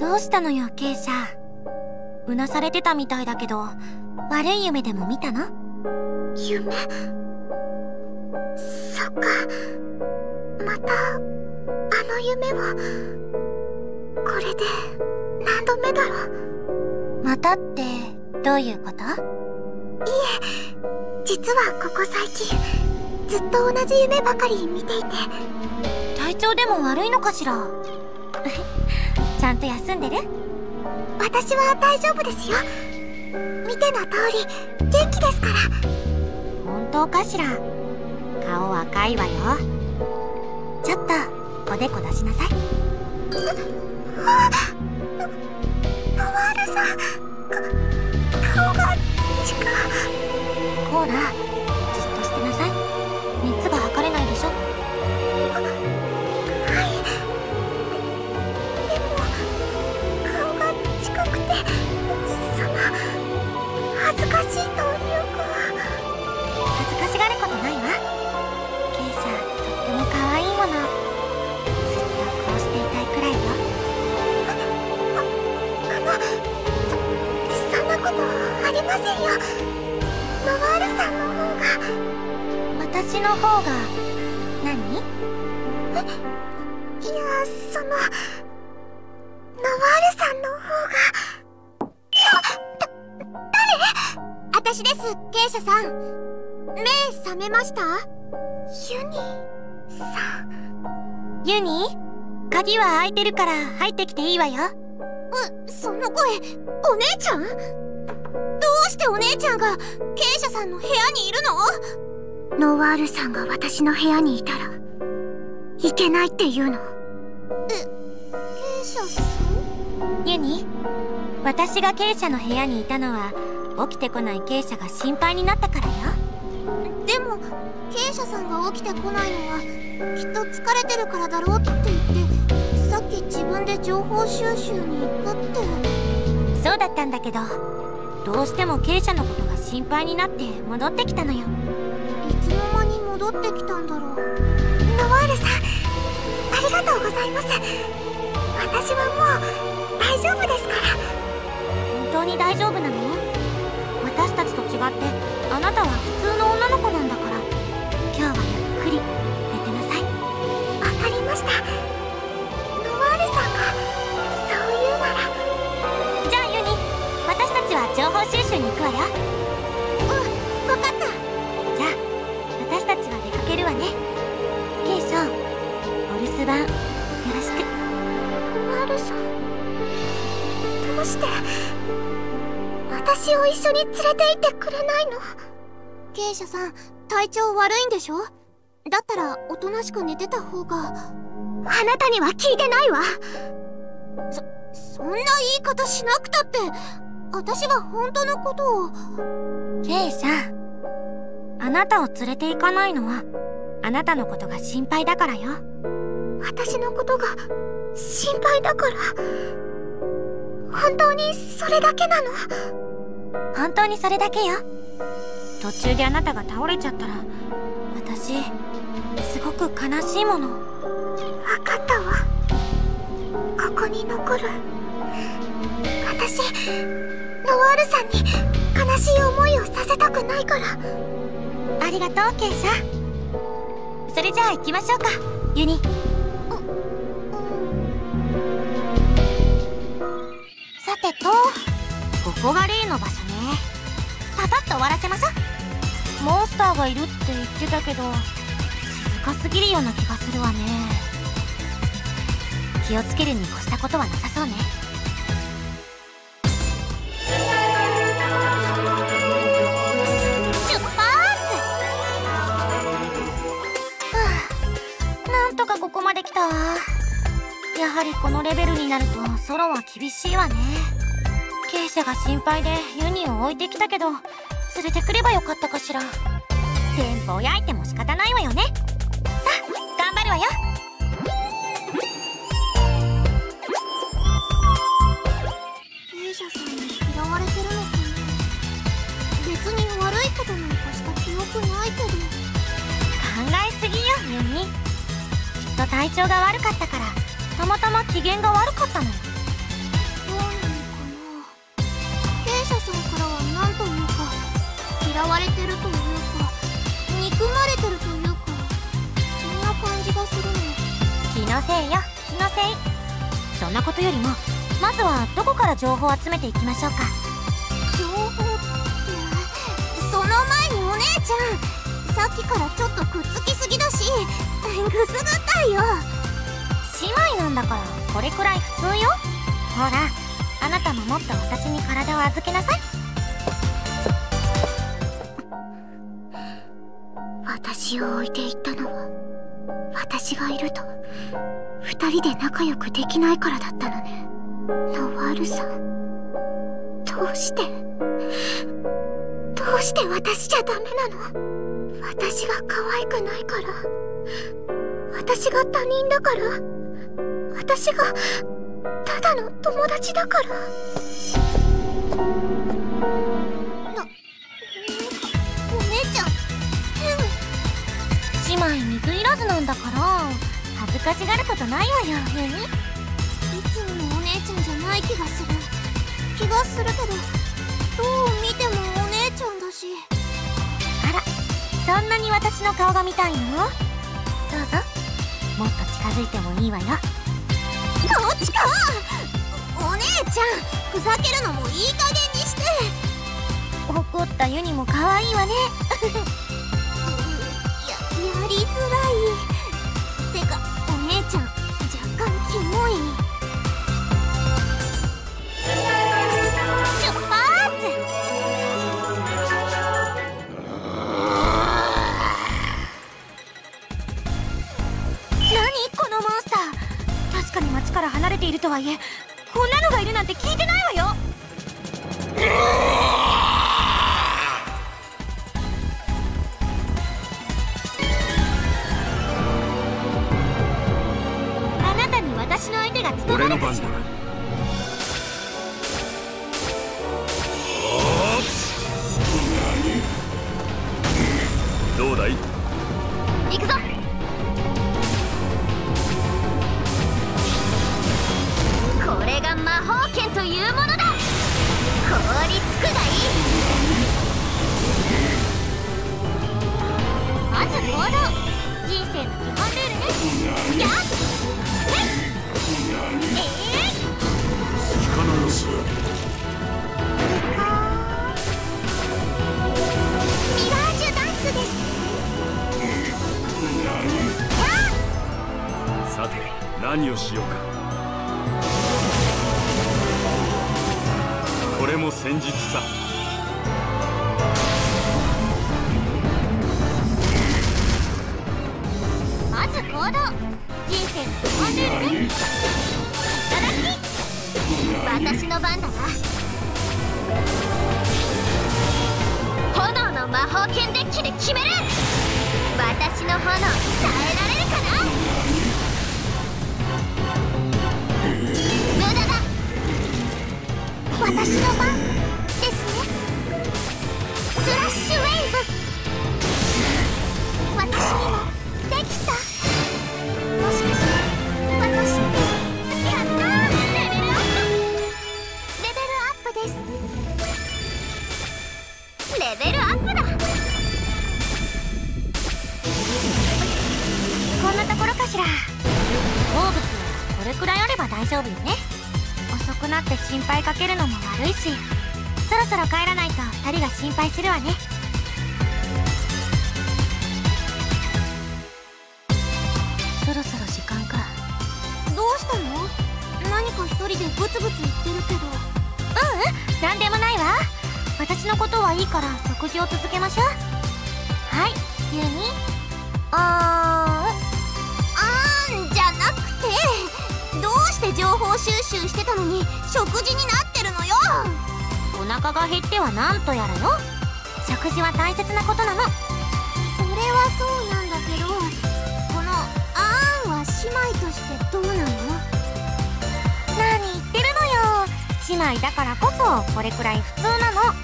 どうしたのよ、ケイシャ。うなされてたみたいだけど、悪い夢でも見たの？ 夢？そっか。また、あの夢は、これで、何度目だろう。 またって、どういうこと？いえ、実はここ最近、ずっと同じ夢ばかり見ていて。 体調でも悪いのかしら？ちゃんと休んでる？ 私は大丈夫ですよ。見ての通り元気ですから。 本当かしら？顔赤いわよ。ちょっとおでこ出しなさい。 ノワールさん、顔が近い。 コーラ、じっとしてなさい。熱が測れないでしょ？ はい。でも顔が近くて、恥ずかしいというか。 恥ずかしがることないわ。ケイシャ、とっても可愛いもの。ずっとこうしていたいくらいよ。 そんなことありませんよ。ノワールさんの方が。 私の方が何？ いや、ノワールさんの方が。誰？私です、ケイシャさん。目覚めました？ユニさん。 ユニ？鍵は開いてるから入ってきていいわよ。 その声、お姉ちゃん？どうしてお姉ちゃんがケイシャさんの部屋にいるの？ノワールさんが私の部屋にいたらいけないって言うの。ケイシャさん？ ユニ、私がケイシャの部屋にいたのは起きてこないケイシャが心配になったからよ。 でもケイシャさんが起きてこないのはきっと疲れてるからだろうって言って、さっき自分で情報収集に行くって。 そうだったんだけど、どうしてもケイシャのことが心配になって戻ってきたのよ。 いつの間に戻ってきたんだろう。ノワールさん、ありがとうございます。私はもう大丈夫ですから。 本当に大丈夫なの？私たちと違ってあなたは普通の女の子なんだから、今日はゆっくり寝てなさい。 わかりました。ノワールさんがそう言うなら。 じゃあユニ、私たちは情報収集に行くわよ。 わかった。 じゃあ私たちは出かけるわね。ケイシャ、お留守番よろしく。 ノワールさん、どうして私を一緒に連れて行ってくれないの？ケイシャさん、体調悪いんでしょ？だったらおとなしく寝てた方が。あなたには聞いてないわ。そんな言い方しなくたって。私が本当のことを。 ケイシャ、あなたを連れて行かないのはあなたのことが心配だからよ。 私のことが心配だから？本当にそれだけなの？ 本当にそれだけよ。途中であなたが倒れちゃったら私すごく悲しいもの。 分かったわ。ここに残る。私ノワールさんに悲しい思いをさせたくないから。 ありがとうケイシャ。それじゃあ行きましょうか、ユニ。さてと、ここが例の場所ね。パパッと終わらせましょう。モンスターがいるって言ってたけど静かすぎるような気がするわね。気をつけるに越したことはなさそうね。出発！なんとかここまで来たわ。やはりこのレベルになるとソロは厳しいわね。ケイシャが心配でユニを置いてきたけど連れてくればよかったかしら。テンポを焼いても仕方ないわよね。さあ頑張るわよ。 ケイシャさんに嫌われてるのかな？別に悪いことなんかした記憶ないけど。 考えすぎよユニ。きっと体調が悪かったからたまたま機嫌が悪かったのよ。 嫌われてるというか憎まれてるというか、そんな感じがするの。 気のせいよ、気のせい。そんなことよりもまずはどこから情報を集めていきましょうか。 情報ってその前にお姉ちゃん、さっきからちょっとくっつきすぎだしぐすぐったいよ。 姉妹なんだからこれくらい普通よ。ほら、あなたももっと私に体を預けなさい。 私を置いていったのは、私がいると二人で仲良くできないからだったのね。ノワールさん、どうして私じゃダメなの？私が可愛くないから、私が他人だから、私がただの友達だから。お姉ちゃん姉妹水入らずなんだから恥ずかしがることないわよ、ユニ。 いつものお姉ちゃんじゃない気がするけど、どう見てもお姉ちゃんだし。 あら、そんなに私の顔が見たいの？どうぞ、もっと近づいてもいいわよ。 こっちか。お姉ちゃん、ふざけるのもいい加減にして。 怒ったユニも可愛いわね。 やりづらい。てかお姉ちゃん若干キモい。 出発！何このモンスター。確かに町から離れているとはいえ、こんなのがいるなんて聞いてないわよ。あなたに私の相手が務まるかしら。 どうだい？ 行くぞ。これが魔法剣というものだ。凍りつくがいい。まず行動、人生の基本ルールね。やっ力の差。 ミラージュダンスです。 さて何をしようか。これも戦術さ。 まず行動、人生の基本ルールね。いただき。私の番だな。炎の魔法剣デッキで決める。私の炎耐えられるかな。無駄だ。 私の番ですね。スラッシュウェイブ。私にもできた。もしかして私ってやったー。レベルアッレベルアップです。 プ。レベルアップだ。こんなところかしら。好物はこれくらいあれば大丈夫よね。遅くなって心配かけるのも悪いし、そろそろ帰らないと2人が心配するわね。そろそろ時間か。 どうしたの？何か一人でブツブツ言ってるけど。 なんでもないわ。私のことはいいから食事を続けましょう。はい、ユニ。 じゃなくて、どうして情報収集してたのに食事になってるのよ。 お腹が減ってはなんとやらよ。食事は大切なことなの。 それはそうなんだけど、このあーんは姉妹としてどうなの？ 何言ってるのよ。姉妹だからこそこれくらい普通なの。ほら、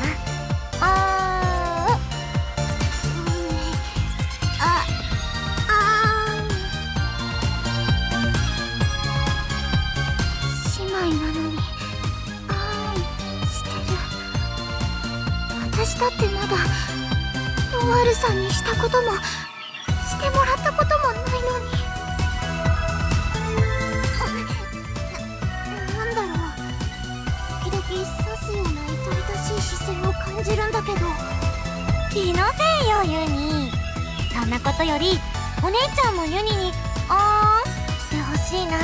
姉妹なのにあーんしてる。私だってまだールさんにしたこともしてもらったこともないのに。なんだろう、時々刺すような痛々しい視線を感じるんだけど。 気のせいよユニ。そんなことよりお姉ちゃんもユニにオーンしてほしいな。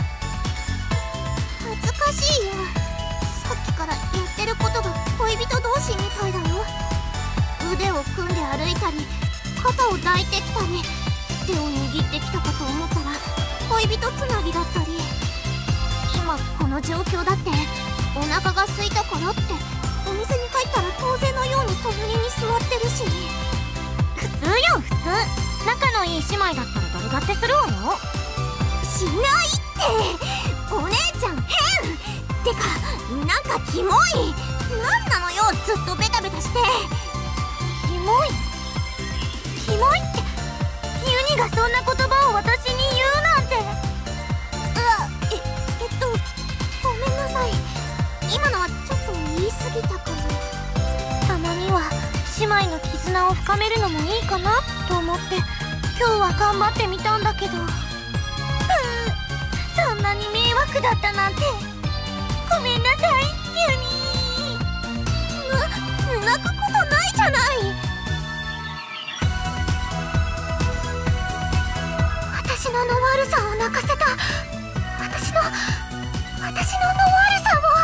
恥ずかしいよ。さっきからやってることが恋人同士みたいだよ。腕を組んで歩いたり、肩を抱いてきたり、手を握ってきたかと思ったら恋人つなぎだったり。今この状況だってお腹が空いたからってお店に入ったら当然のように隣に座ってるし。 普通よ普通。仲のいい姉妹だったら誰だってするわよ。 しないって。お姉ちゃん変ってか、なんかキモい。なんなのよ、ずっとベタベタして。 キモいキモいってユニがそんな言葉を私に言うなんて。 ごめんなさい。今のはちょっと言い過ぎたかも。 たまには姉妹の絆を深めるのもいいかなと思って今日は頑張ってみたんだけど、そんなに迷惑だったなんて。ごめんなさいユニ。 泣くことないじゃない。私のノワールさんを泣かせた。私のノワールさんを。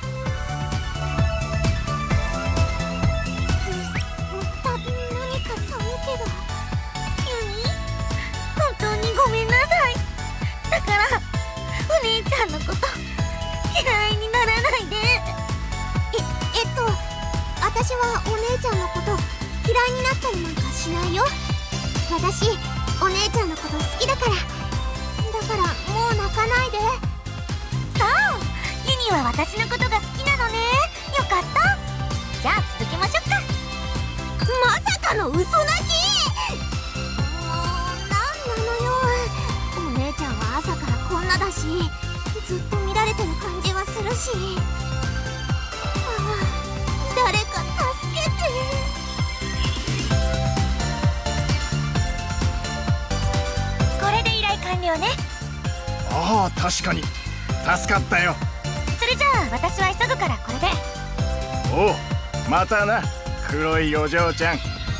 何か寒いけど。 ユニ、本当にごめんなさい。だからお姉ちゃんのこと嫌いにならないで。 私はお姉ちゃんのこと嫌いになったりなんかしないよ。私お姉ちゃんのこと好きだから。だからもう泣かないで。 そう、ユニは私のことが好きなのね。よかった。じゃあ続けましょうか。 まさかの嘘泣き。もうなんなのよ。お姉ちゃんは朝からこんなだし、ずっと見られてる感じはするし。誰か助けて。 これで依頼完了ね。 ああ、確かに助かったよ。 それじゃあ私は急ぐからこれで。 おう、またな黒いお嬢ちゃん。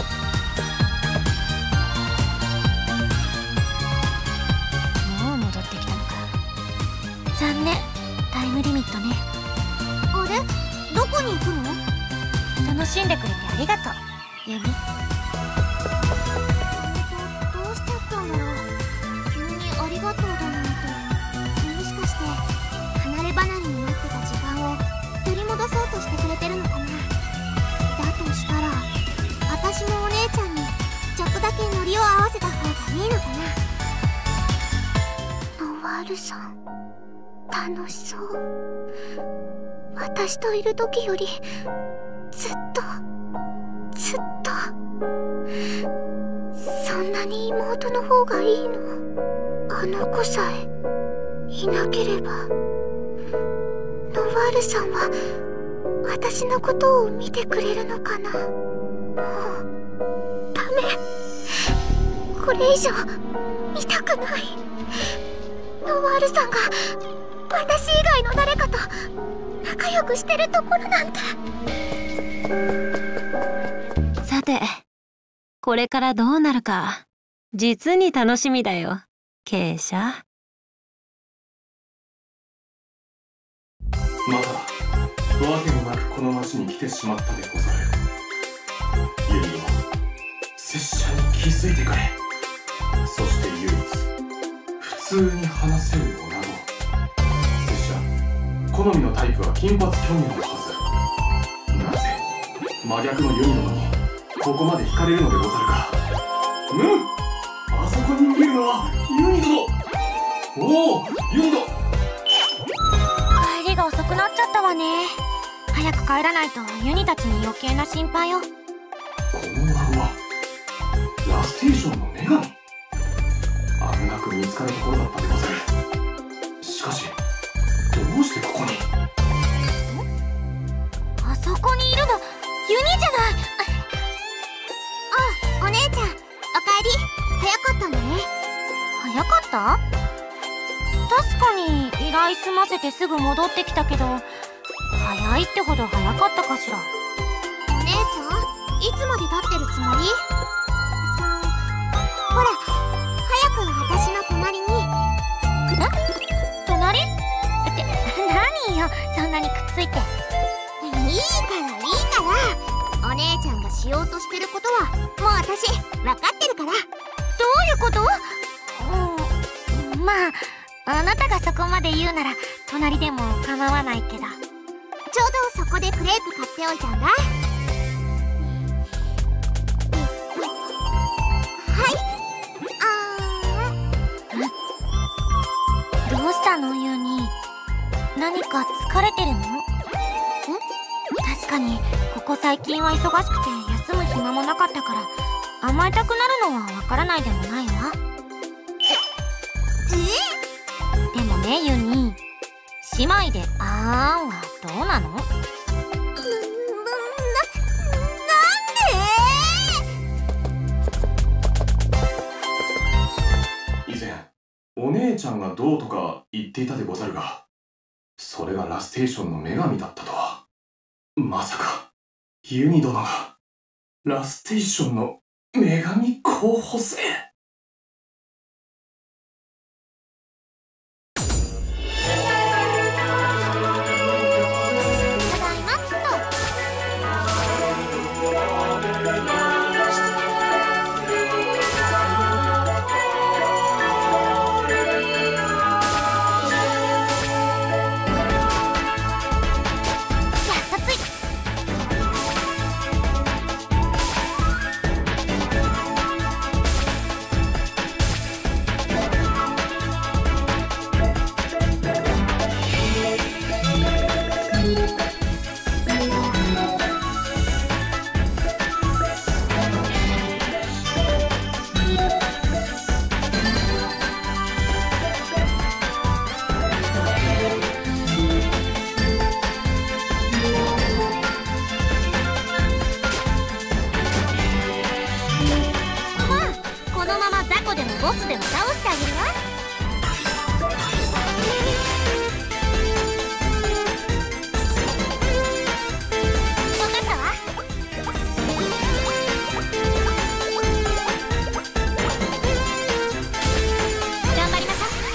もう戻ってきたのか。残念、タイムリミットね。 あれ、どこに行くの？ 楽しんでくれてありがとうユニ。 どうしちゃったんだろう。急にありがとうだなんて。もしかして離れ離れになってた時間を取り戻そうとしてくれてるのかな。だとしたら私もお姉ちゃんにちょっとだけノリを合わせた方がいいのかな。ノワールさん楽しそう。私といる時よりずっとそんなに妹の方がいいの？あの子さえいなければ。ノワールさんは私のことを見てくれるのかな。もうダメ。これ以上見たくない。ノワールさんが私以外の誰かと仲良くしてるところなんて。 さて、これからどうなるか実に楽しみだよ、傾斜。 またわけもなくこの町に来てしまったでござる。ユニは拙者に気づいてくれ。そして唯一普通に話せる女子。拙者好みのタイプは金髪巨乳のはず。なぜ真逆のユニ殿にここまで惹かれるのでござるか。あそこに見えるのはユニ殿。おお、ユニ殿。 帰りが遅くなっちゃったわね。早く帰らないとユニたちに余計な心配よ。 この名はラステーションの女神。危なく見つかるところだったでござる。しかしどうしてここに。 あそこにいるのユニじゃない。 かったんだね。 早かった？確かに依頼済ませてすぐ戻ってきたけど、早いってほど早かったかしら。 お姉ちゃん、いつまで立ってるつもり？ほら、早く私の隣に。 隣？って何よ、そんなにくっついて。 いいからお姉ちゃんがしようとしてることはもう私分かってるから。 どういうこと？まああなたがそこまで言うなら隣でも構わないけど。 ちょうどそこでクレープ買っておいたんだ。 どうしたのユニ？何か疲れてるの？確かにここ最近は忙しくて休む暇もなかったから甘えたくなるのはわからないでもないわ。でもねユニ、姉妹であーんはどうなの？ 以前お姉ちゃんがどうとか言っていたでござるが、それがラステーションの女神だったとは。まさかユニ殿がラステーションの女神候補生？ ボスでも倒してあげるわ。分かったわ。頑張りましょう。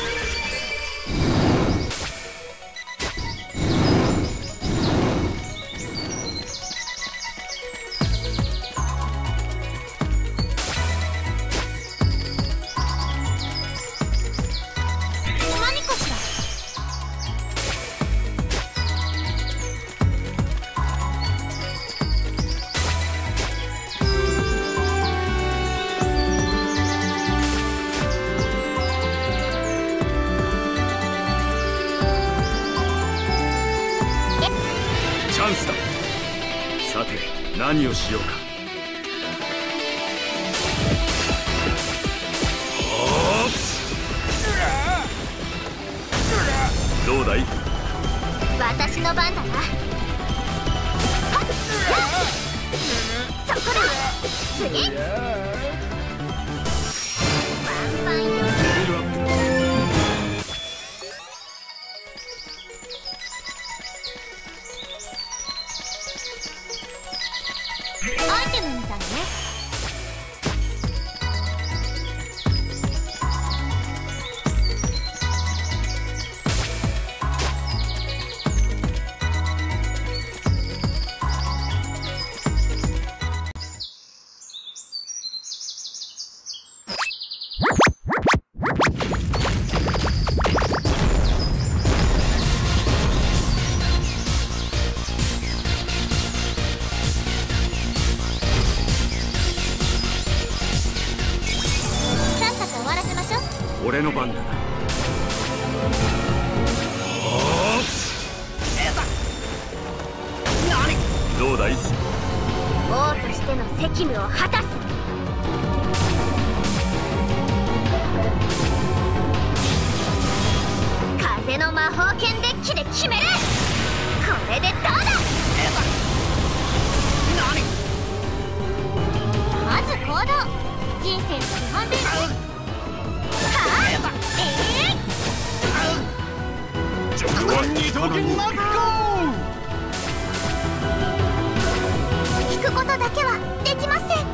チャンスだ。さて何をしようか。どうだい？ 私の番だな。そこだ。次。ワンパンよ。アイテムみたいね。 俺の番だな。どうだい？ 王としての責務を果たす。風の魔法剣デッキで決める。これでどうだ？まず行動。人生の基本ルール聞くことだけはできません。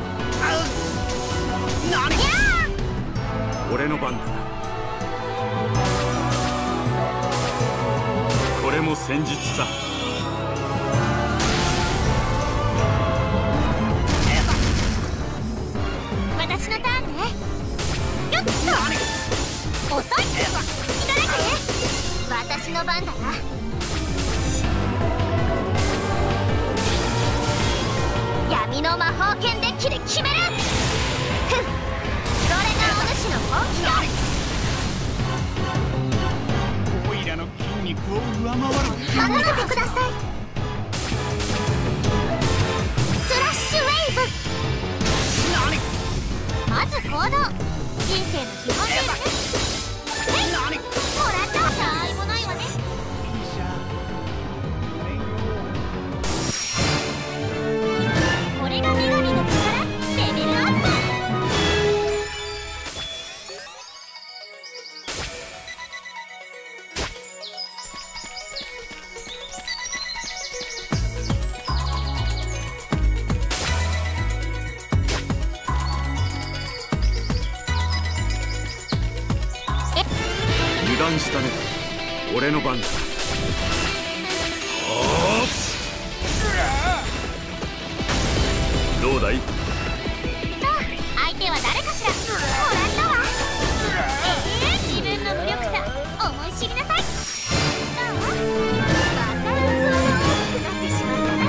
俺の番だ。これも戦術さ。 私のターンね。よっと遅い。いただくね。私の番だな。闇の魔法剣デッキで決める。ふん、それがお主の本気だ。 オイラの筋肉を上回る。 任せてください。スラッシュウェイブ。まず行動。人生の基本だよね。もらった。たわいもないわね。これが女神の力。レベルアップ。 油断したね。俺の番だ。どうだい？ さあ、相手は誰かしら。もらったわ。自分の無力さ思い知りなさい。また器が大きくなってしまったな。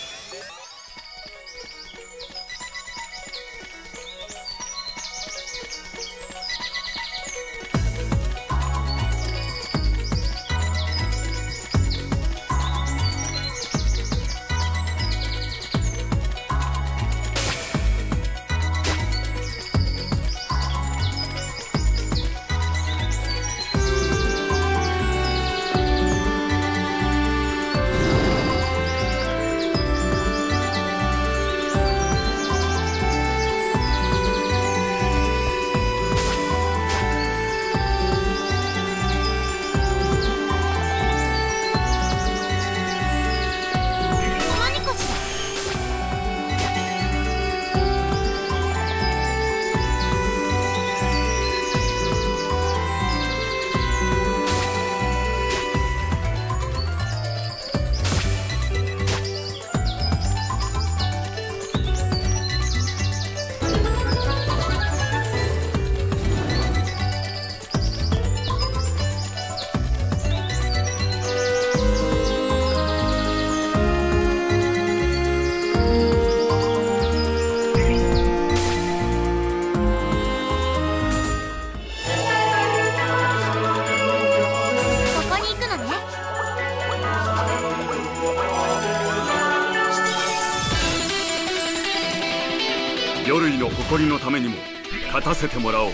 魚類の誇りのためにも勝たせてもらおう。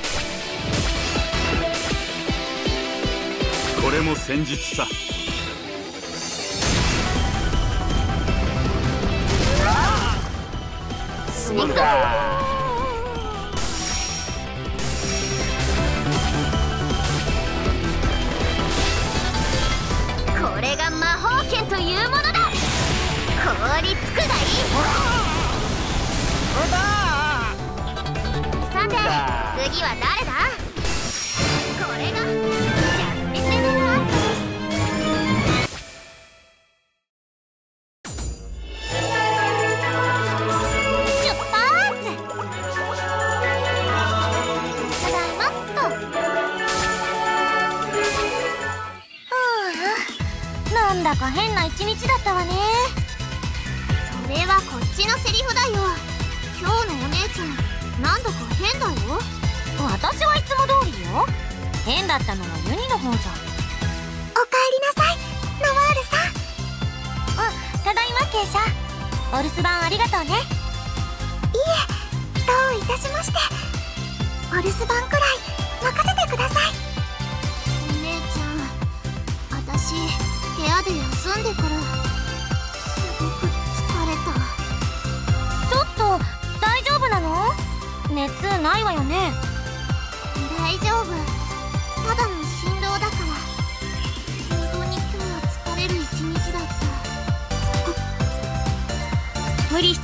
これも戦術さ。 すまんだ。 これが魔法剣というものだ。凍りつくがいい。さて、次は誰だ。これがジャスティスレベルアップです。出発。ただいまっと。 なんだか変な一日だったわね。 それはこっちのセリフだよ。今日のお姉ちゃんなんだか変だよ。 私はいつも通りよ。変だったのはユニの方じゃ。 おかえりなさい、ノワールさん。 ただいまケイシャ。お留守番ありがとうね。 いえ、どういたしまして。お留守番くらい任せてください。お姉ちゃん、私部屋で休んでからすごく疲れた。 ちょっと大丈夫なの？熱ないわよね。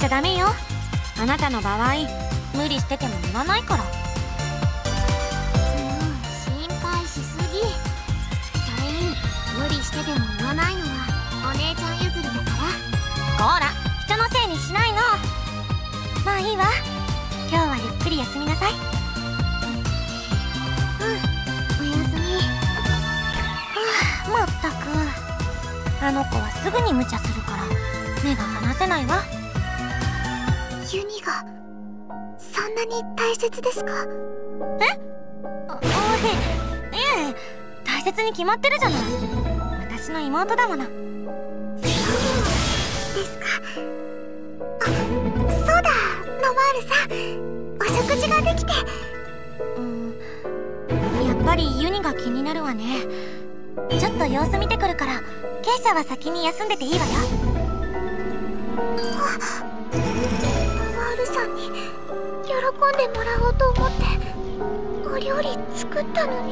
ちゃダメよ。あなたの場合無理してても乗らないから。 心配しすぎ。それに無理してでも言わないのはお姉ちゃん譲りだから。 こら、人のせいにしないの。まあいいわ、今日はゆっくり休みなさい。 おやすみ。 まったく、あの子はすぐに無茶するから目が離せないわ。 ユニがそんなに大切ですか？ いえ、大切に決まってるじゃない。私の妹だもの。 そうですか。あ、そうだ、ノワールさん、お食事ができて。 やっぱりユニが気になるわね。ちょっと様子見てくるから、ケイシャは先に休んでていいわよ。 ノワールさんに喜んでもらおうと思ってお料理作ったのに、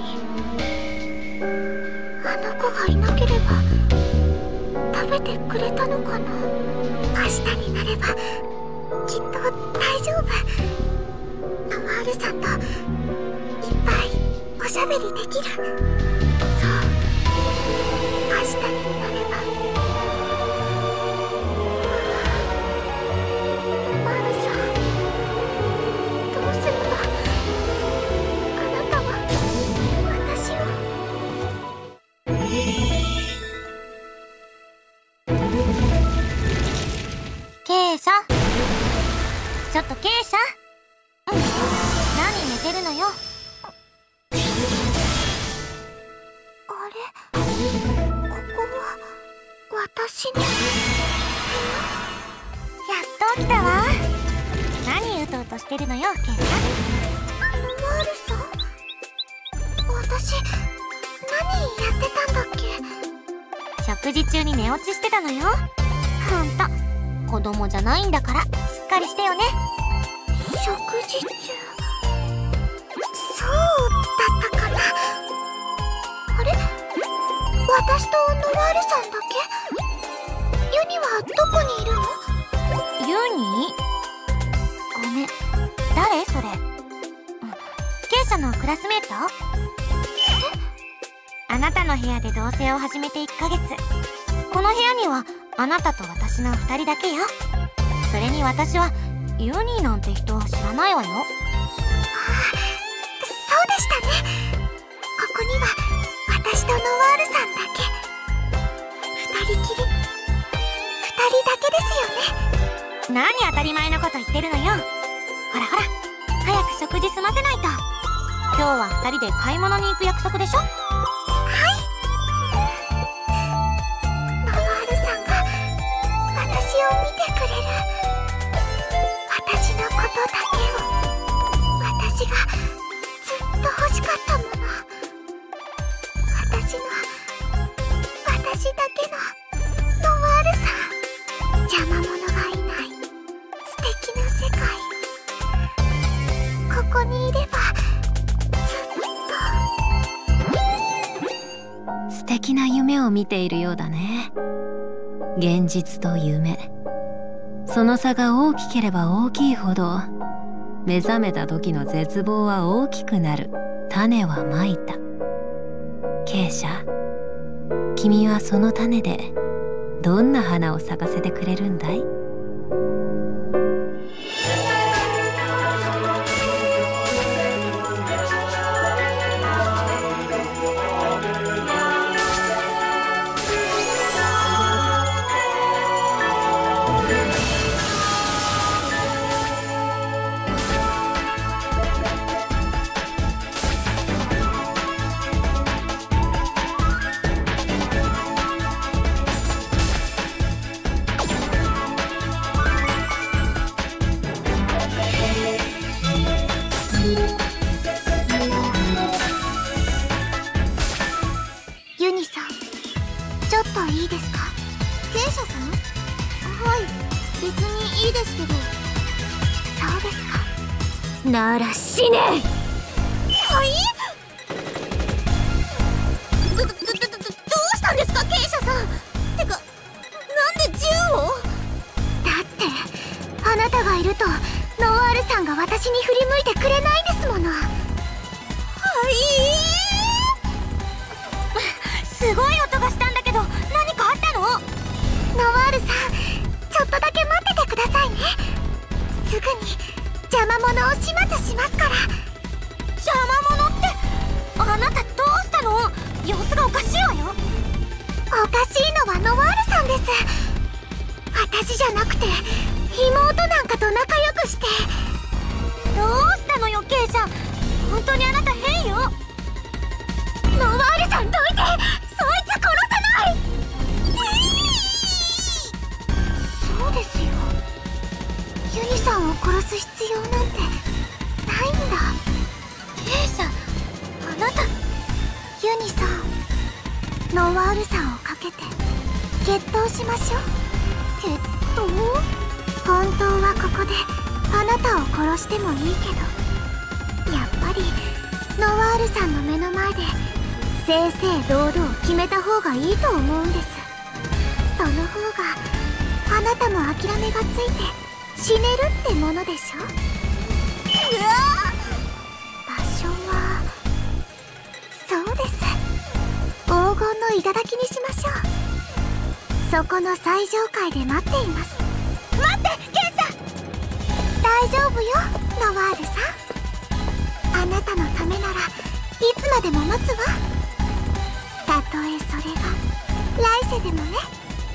あの子がいなければ食べてくれたのかな。明日になればきっと大丈夫。ノワールさんといっぱいおしゃべりできる。そう、明日になれば。ノワールさん、どうすればあなたは私を。 ケイシャ、ちょっとケイシャ、何寝てるのよ。 あれ、ここは私の。 やっと起きたわ。何うとうとしてるのよ、ケイシャ。 ノワールさん、私何やってたんだっけ？ 食事中に寝落ちしてたのよ。ほんと、子供じゃないんだからしっかりしてよね。 食事中、そうだったかな。あれ、私とノワールさんだけ？ユニはどこにいるの？ ユニ？ごめん、誰それ？ケイシャのクラスメート？あなたの部屋で同棲を始めて1ヶ月。この部屋にはあなたと私の2人だけよ。それに私はユニなんて人知らないわよ。 ああ、そうでしたね。ここには私とノワールさんだけ。2人きり、2人だけですよね。 何当たり前のこと言ってるのよ。ほらほら、早く食事済ませないと。今日は2人で買い物に行く約束でしょ。 ノワールさんが私を見てくれる。私のことだけを、私がずっと欲しかったもの。私だけのノワールさん。邪魔者がいない素敵な世界。ここにいればずっと。 素敵な夢を見ているようだね。現実と夢、その差が大きければ大きいほど目覚めた時の絶望は大きくなる。種はまいた。ケイシャ、君はその種でどんな花を咲かせてくれるんだい？ ユニさん、ちょっといいですか？ケイシャさん？はい、別にいいですけど。そうですか。 なら死ね！ はい？どうしたんですか、ケイシャさん？てか、なんで銃を？だってあすごい音がしたんだけど、何かあったの？ ノワールさん、ちょっとだけ待っててくださいね。すぐに邪魔者を始末しますから。 邪魔者って、あなたどうしたの？様子がおかしいわよ。 おかしいのはノワールさんです。私じゃなくて妹なんかと仲良くして。 どうしたのよケイちゃん、本当にあなた変よ。 ノワールさんどいて、そいつ殺さない。そうですよ、ユニさんを殺す必要なんてないんだ。 ケイちゃん、あなた。 ユニさん、ノワールさんをかけて決闘しましょう。 決闘？ 本当はここであなたを殺してもいいけど、やっぱりノワールさんの目の前で正々堂々決めた方がいいと思うんです。その方があなたも諦めがついて死ねるってものでしょ。場所はそうです、黄金の頂にしましょう。そこの最上階で待っています。 待って、ケイさん。 大丈夫よ、ノワールさん。あなたのためならいつまでも待つわ。たとえそれが来世でもね。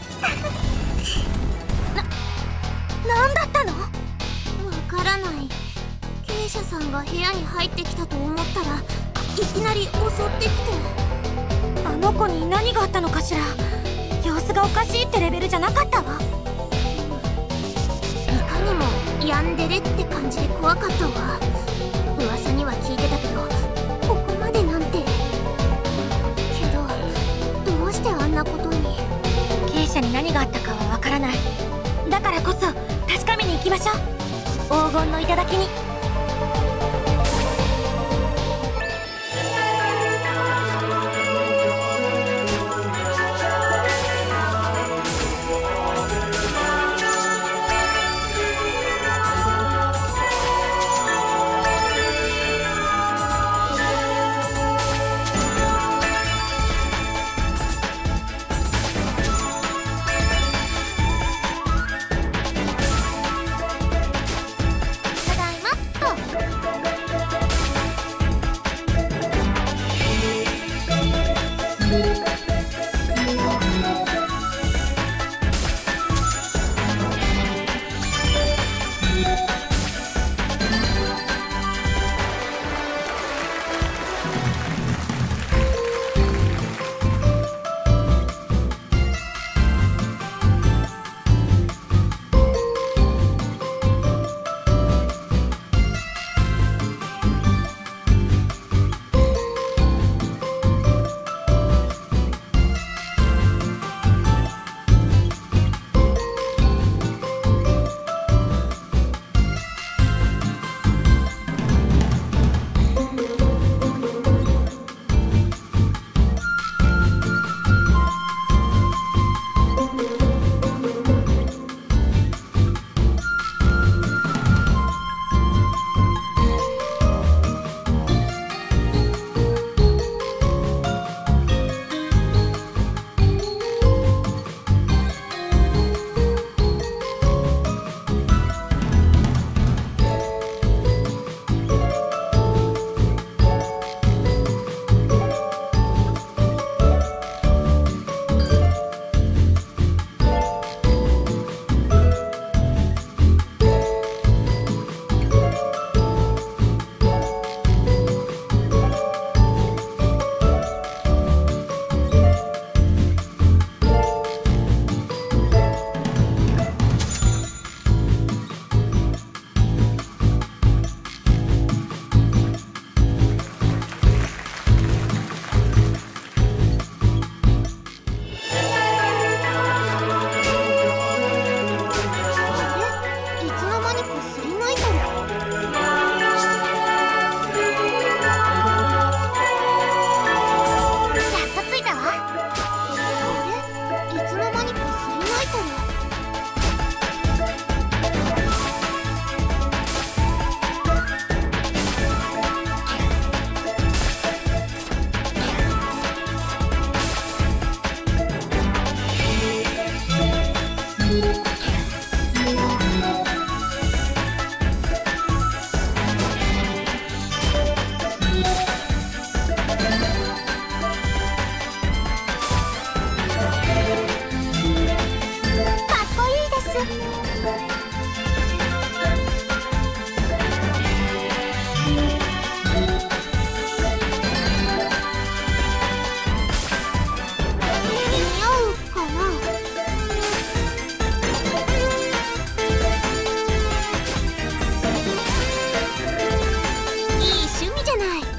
なんだったの？ わからない。経者さんが部屋に入ってきたと思ったらいきなり襲ってきて。 あの子に何があったのかしら。様子がおかしいってレベルじゃなかったわ。 いかにもヤンデレって感じで怖かったわ。噂には聞いてたけど、ここまでなんて。けどどうしてあんなことに。 ケイシャに何があったかはわからない。だからこそ確かめに行きましょう、黄金の頂に。 ただいま。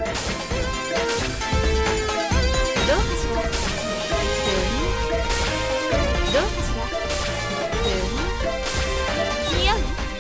どうかしら。どうかしら。似合う？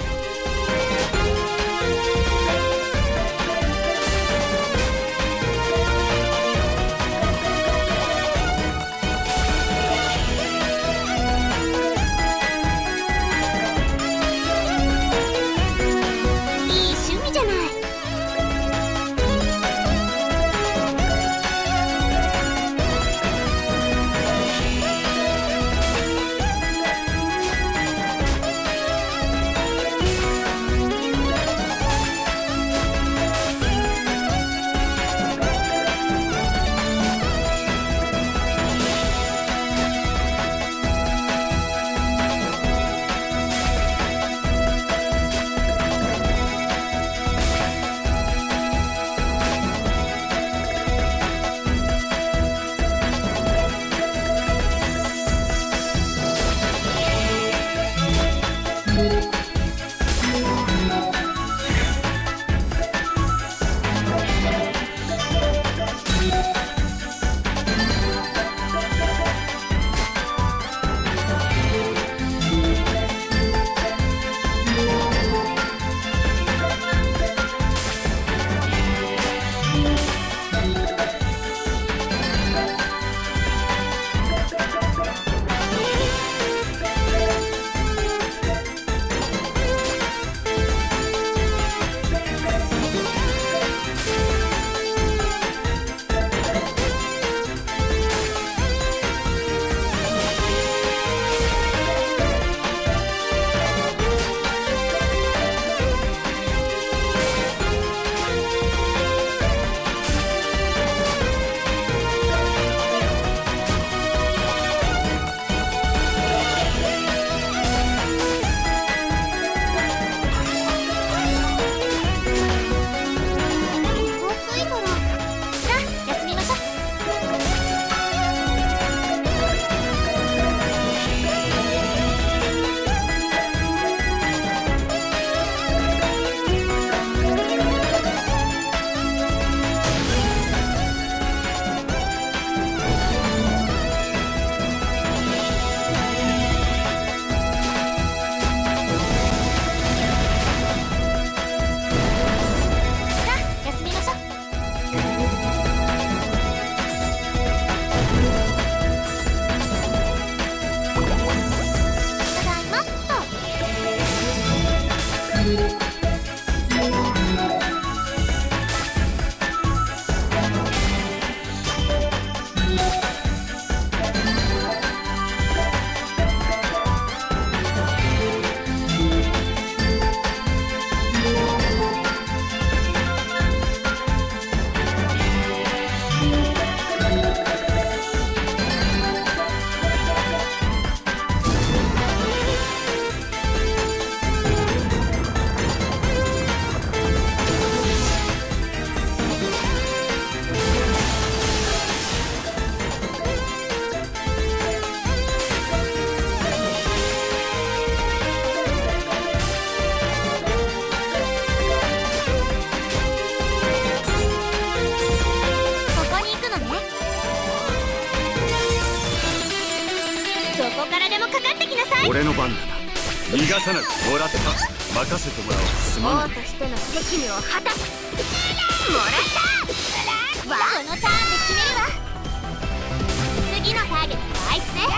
俺の番だな。逃がさない。もらった。任せてもらおう。すまない。 王としての責務を果たす。もらった。わあ、このターンで決めるわ。次のターゲットはあいつね。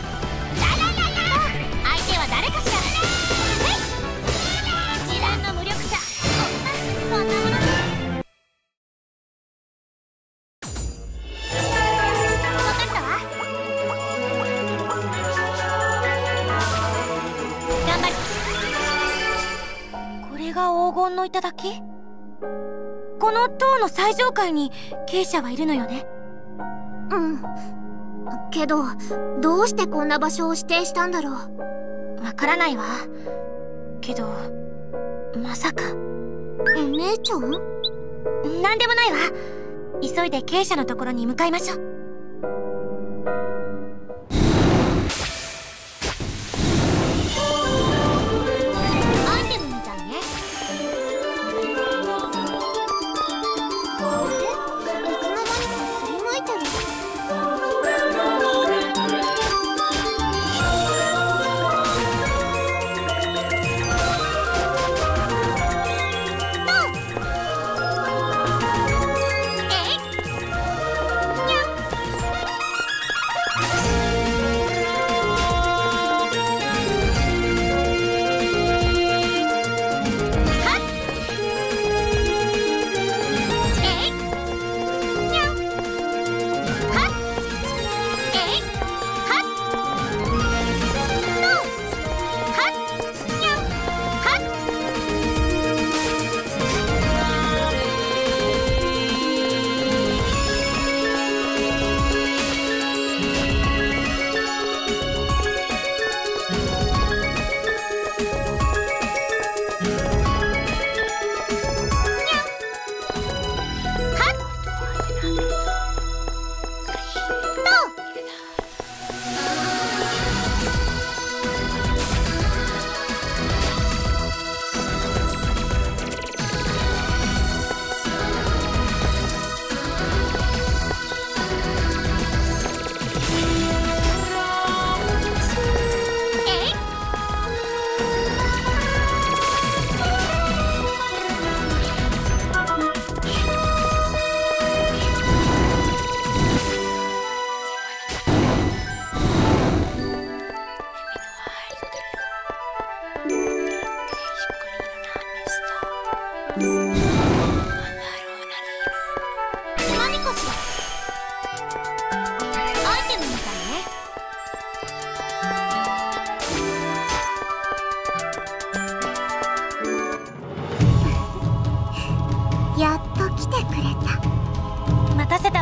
相手は誰かしら。一覧の無力さ。こんなものだ。分かったわ。頑張る。 これが黄金の頂？この塔の最上階に継者はいるのよね。 うん。けど、どうしてこんな場所を指定したんだろう。 わからないわ。けど、まさか。 姉ちゃん？ なんでもないわ。急いで継者のところに向かいましょう。 アイテムみたいね。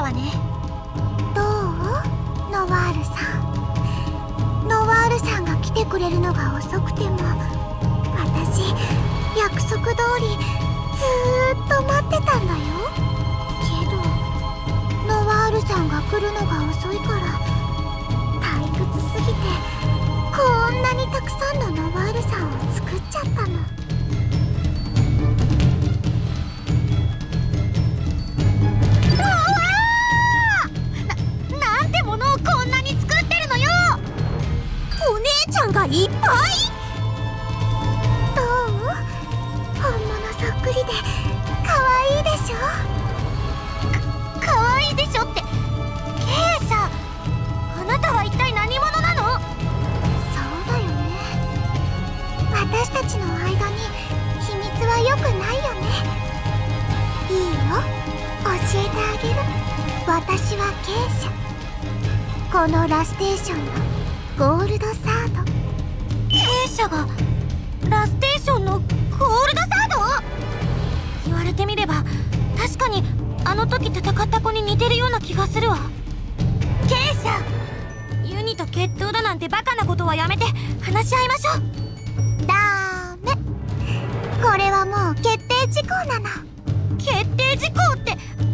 わね。 どう？ノワールさん。ノワールさんが来てくれるのが遅くても、私約束通りずーっと待ってたんだよ。けどノワールさんが来るのが遅いから退屈すぎて、こんなにたくさんのノワールさんを作っちゃったの。 なんてものをこんなに作ってるのよ。 お姉ちゃんがいっぱい。どう？本物そっくりで可愛いでしょ。 可愛いでしょって。ケイサ、あなたは一体何者なの？ そうだよね。私たちの間に秘密はよくないよね。いいよ、教えてあげる。私はケイシャ。このラステーションのゴールドサード。 ケイシャがラステーションのゴールドサード？言われてみれば確かにあの時戦った子に似てるような気がするわ。ケイシャ、ユニと決闘だなんてバカなことはやめて話し合いましょう。 ダメ。これはもう決定事項なの。 決定事項って、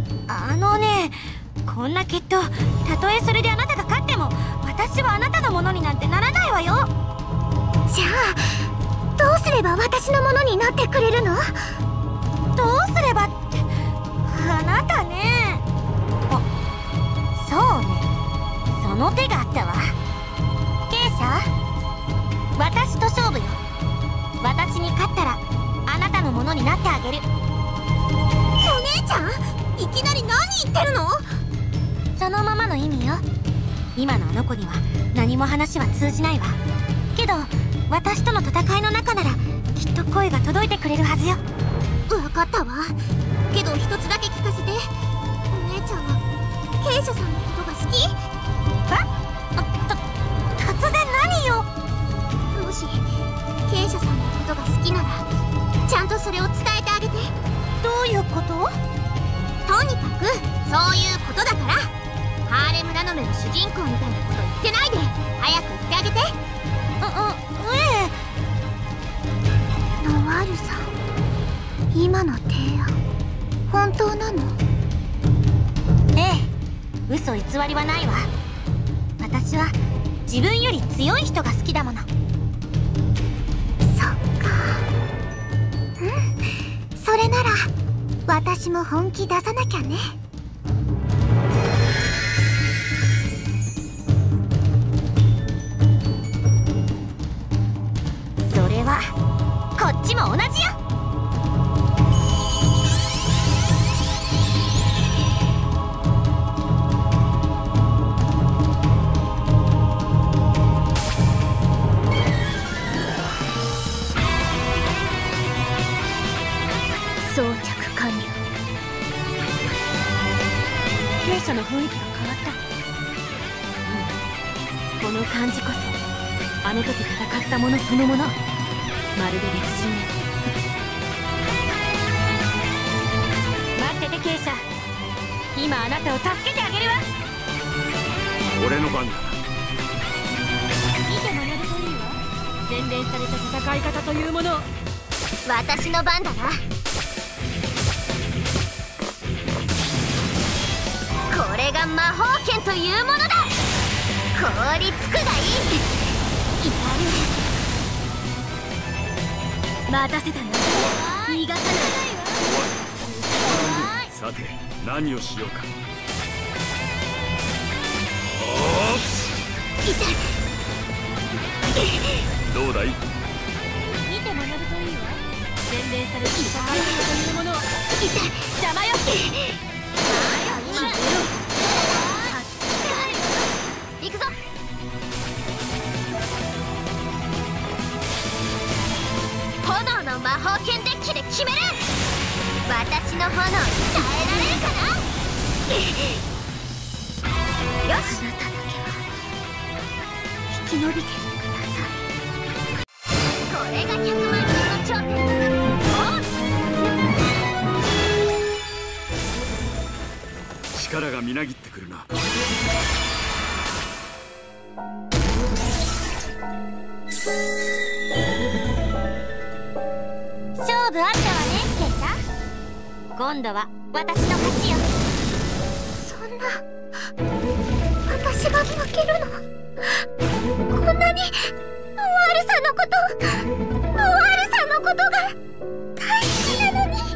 こんな決闘、たとえそれであなたが勝っても私はあなたのものになんてならないわよ。 じゃあどうすれば私のものになってくれるの？ どうすればって、あなたね。あ、そうね、その手があったわ。ケイシャ、私と勝負よ。私に勝ったらあなたのものになってあげる。 お姉ちゃん、いきなり何言ってるの？ そのままの意味よ。今のあの子には何も話は通じないわ。けど私との戦いの中ならきっと声が届いてくれるはずよ。 分かったわ。けど一つだけ聞かせて。お姉ちゃんはケイシャさんのことが好き？ 突然何よ。 もしケイシャさんのことが好きならちゃんとそれを伝えてあげて。 どういうこと？ とにかくそういうことだから、ハーレムラノメの主人公みたいなこと言ってないで早く言ってあげて。 ええ。ノワールさん、今の提案本当なの？ ええ、嘘偽りはないわ。私は自分より強い人が好きだもの。 そっか。うん、それなら私も本気出さなきゃね。 それはこっちも同じよ。 装着完了。 弊社の雰囲気が変わった。この感じこそあの時戦ったものそのもの。まるで別人ね。待っててケイシャ、今あなたを助けてあげるわ。 俺の番だ。 見て学ぶといいわ。洗練された戦い方というものを。 私の番だな。これが魔法剣というものだ。凍りつくがいい。 待たせたな。逃がさないわ。 さて何をしようか。どうだい？ 見て学ぶといいわ。洗練された戦い方というものを。邪魔よ。 行くぞ。炎の魔法剣デッキで決める。私の炎に耐えられるかな。よし、あなただけは生き延びてください。これが100万人の頂点だ。 力がみなぎってくるな。 勝負あったわね、ケイさん。今度は私の勝ちよ。 そんな、私が負けるの？こんなにノワールさんのことが大好きなのに。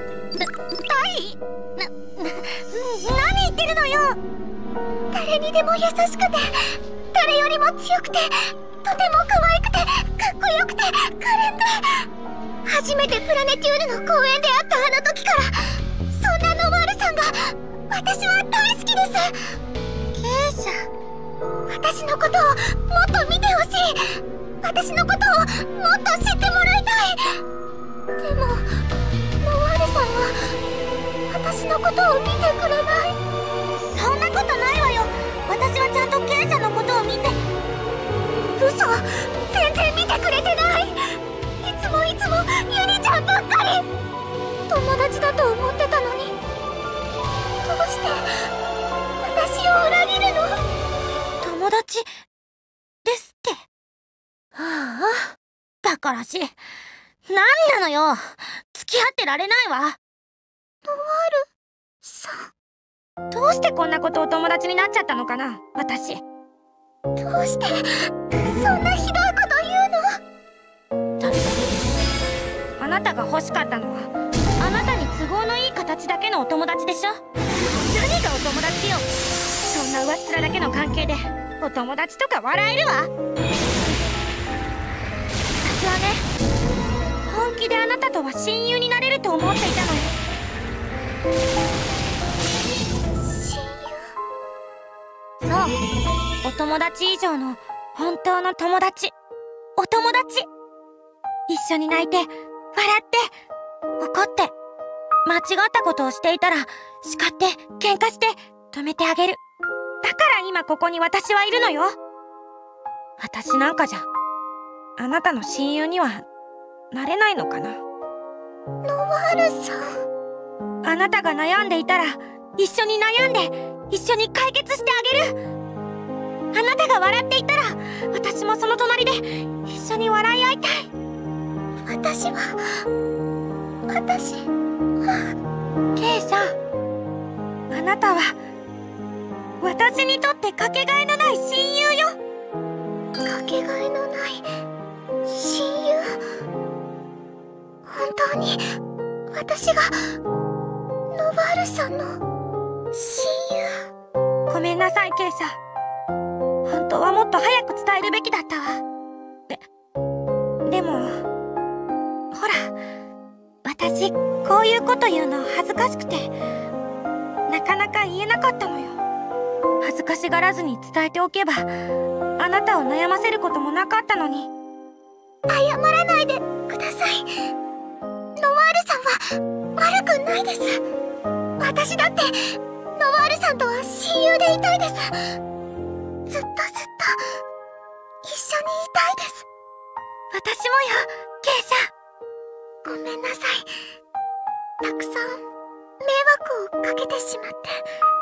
何言ってるのよ。 誰にでも優しくて、誰よりも強くて、とても可愛くて、かっこよくて、可憐で、初めてプラネテュールの公園で会ったあの時から、そんなノワールさんが私は大好きです。 ケイシャ、 私のことをもっと見てほしい。私のことをもっと知ってもらいたい。でもノワールさんは私のことを見てくれない。 そんなことないわよ。私はちゃんとケイシャのことを見て。 嘘、全然見てくれてない。いつもユニちゃんばっかり。友達だと思ってたのに、どうして私を裏切るの？ 友達ですって。はあ、バカらしい。何なのよ。付き合ってられないわ。 ノワールさん、 どうしてこんなことお友達になっちゃったのかな、私。 どうしてそんなひどいこと言うの？ だってあなたが欲しかったのはあなたに都合のいい形だけのお友達でしょ。何がお友達よ。そんな上っ面だけの関係でお友達とか笑えるわ。私はね、本気であなたとは親友になれると思っていたのよ。 親友？ そう、お友達以上の本当の友達。お友達。一緒に泣いて、笑って、怒って、間違ったことをしていたら叱って喧嘩して止めてあげる。だから今ここに私はいるのよ。私なんかじゃあなたの親友にはなれないのかな。 ノワールさん、 あなたが悩んでいたら一緒に悩んで一緒に解決してあげる。あなたが笑っていたら私もその隣で一緒に笑い合いたい。ケイシャ、あなたは私にとってかけがえのない親友よ。 かけがえのない親友？本当に私がノワールさんの親友？ ごめんなさい、ケイシャ。本当はもっと早く伝えるべきだったわ。でもほら、私こういうこと言うの恥ずかしくてなかなか言えなかったのよ。恥ずかしがらずに伝えておけばあなたを悩ませることもなかったのに。 謝らないでください。ノワールさんは悪くないです。私だってノワールさんとは親友でいたいです。ずっと一緒にいたいです。 私もよ、ケイシャ。 ごめんなさい。たくさん迷惑をかけてしまって。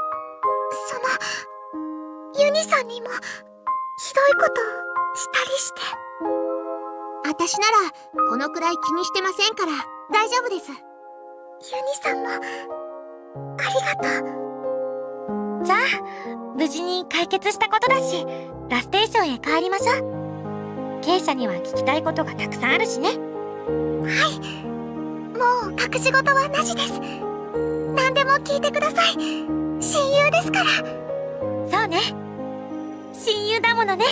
ユニさんにもひどいことをしたりして。私ならこのくらい気にしてませんから大丈夫です。ユニさんもありがとう。 じゃあ無事に解決したことだしラステーションへ帰りましょう。ケイシャには聞きたいことがたくさんあるしね。 はい、もう隠し事はなしです。何でも聞いてください。親友ですから。 そうね、親友だものね。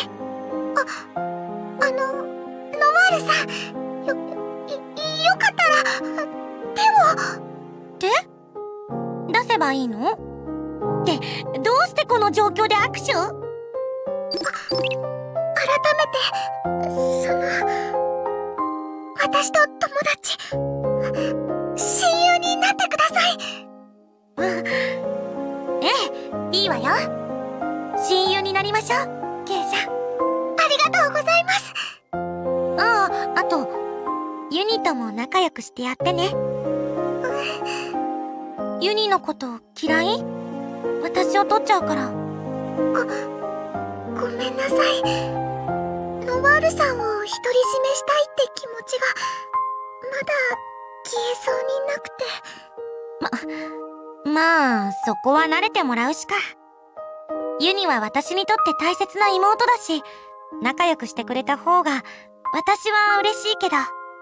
ノワールさん、よかったら手出せばいいの？ってどうしてこの状況で握手を？ 改めて私と友達、親友になってください。 ええ、いいわよ。親友になりましょう、ケイシャ。 ありがとうございます。 あとユニとも仲良くしてやってね。ユニのこと嫌い？ を取っちゃうから。 ごめんなさい。ノワールさんを独り占めしたいって気持ちがまだ消えそうになくて。 まあそこは慣れてもらうしか。ユニは私にとって大切な妹だし、仲良くしてくれた方が私は嬉しいけど。 頑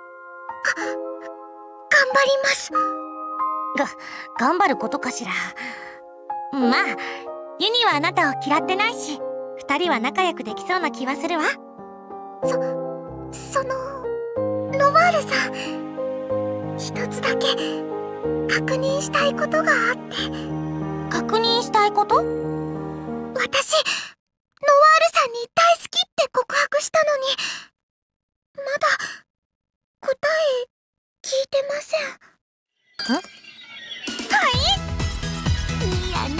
張ります。 頑張ることかしら。まあユニはあなたを嫌ってないし、二人は仲良くできそうな気はするわ。 そのノワールさん、一つだけ確認したいことがあって。 確認したいこと？ 私、ノワールさんに大好きって告白したのに、まだ答え聞いてません。はい？ニヤニヤ。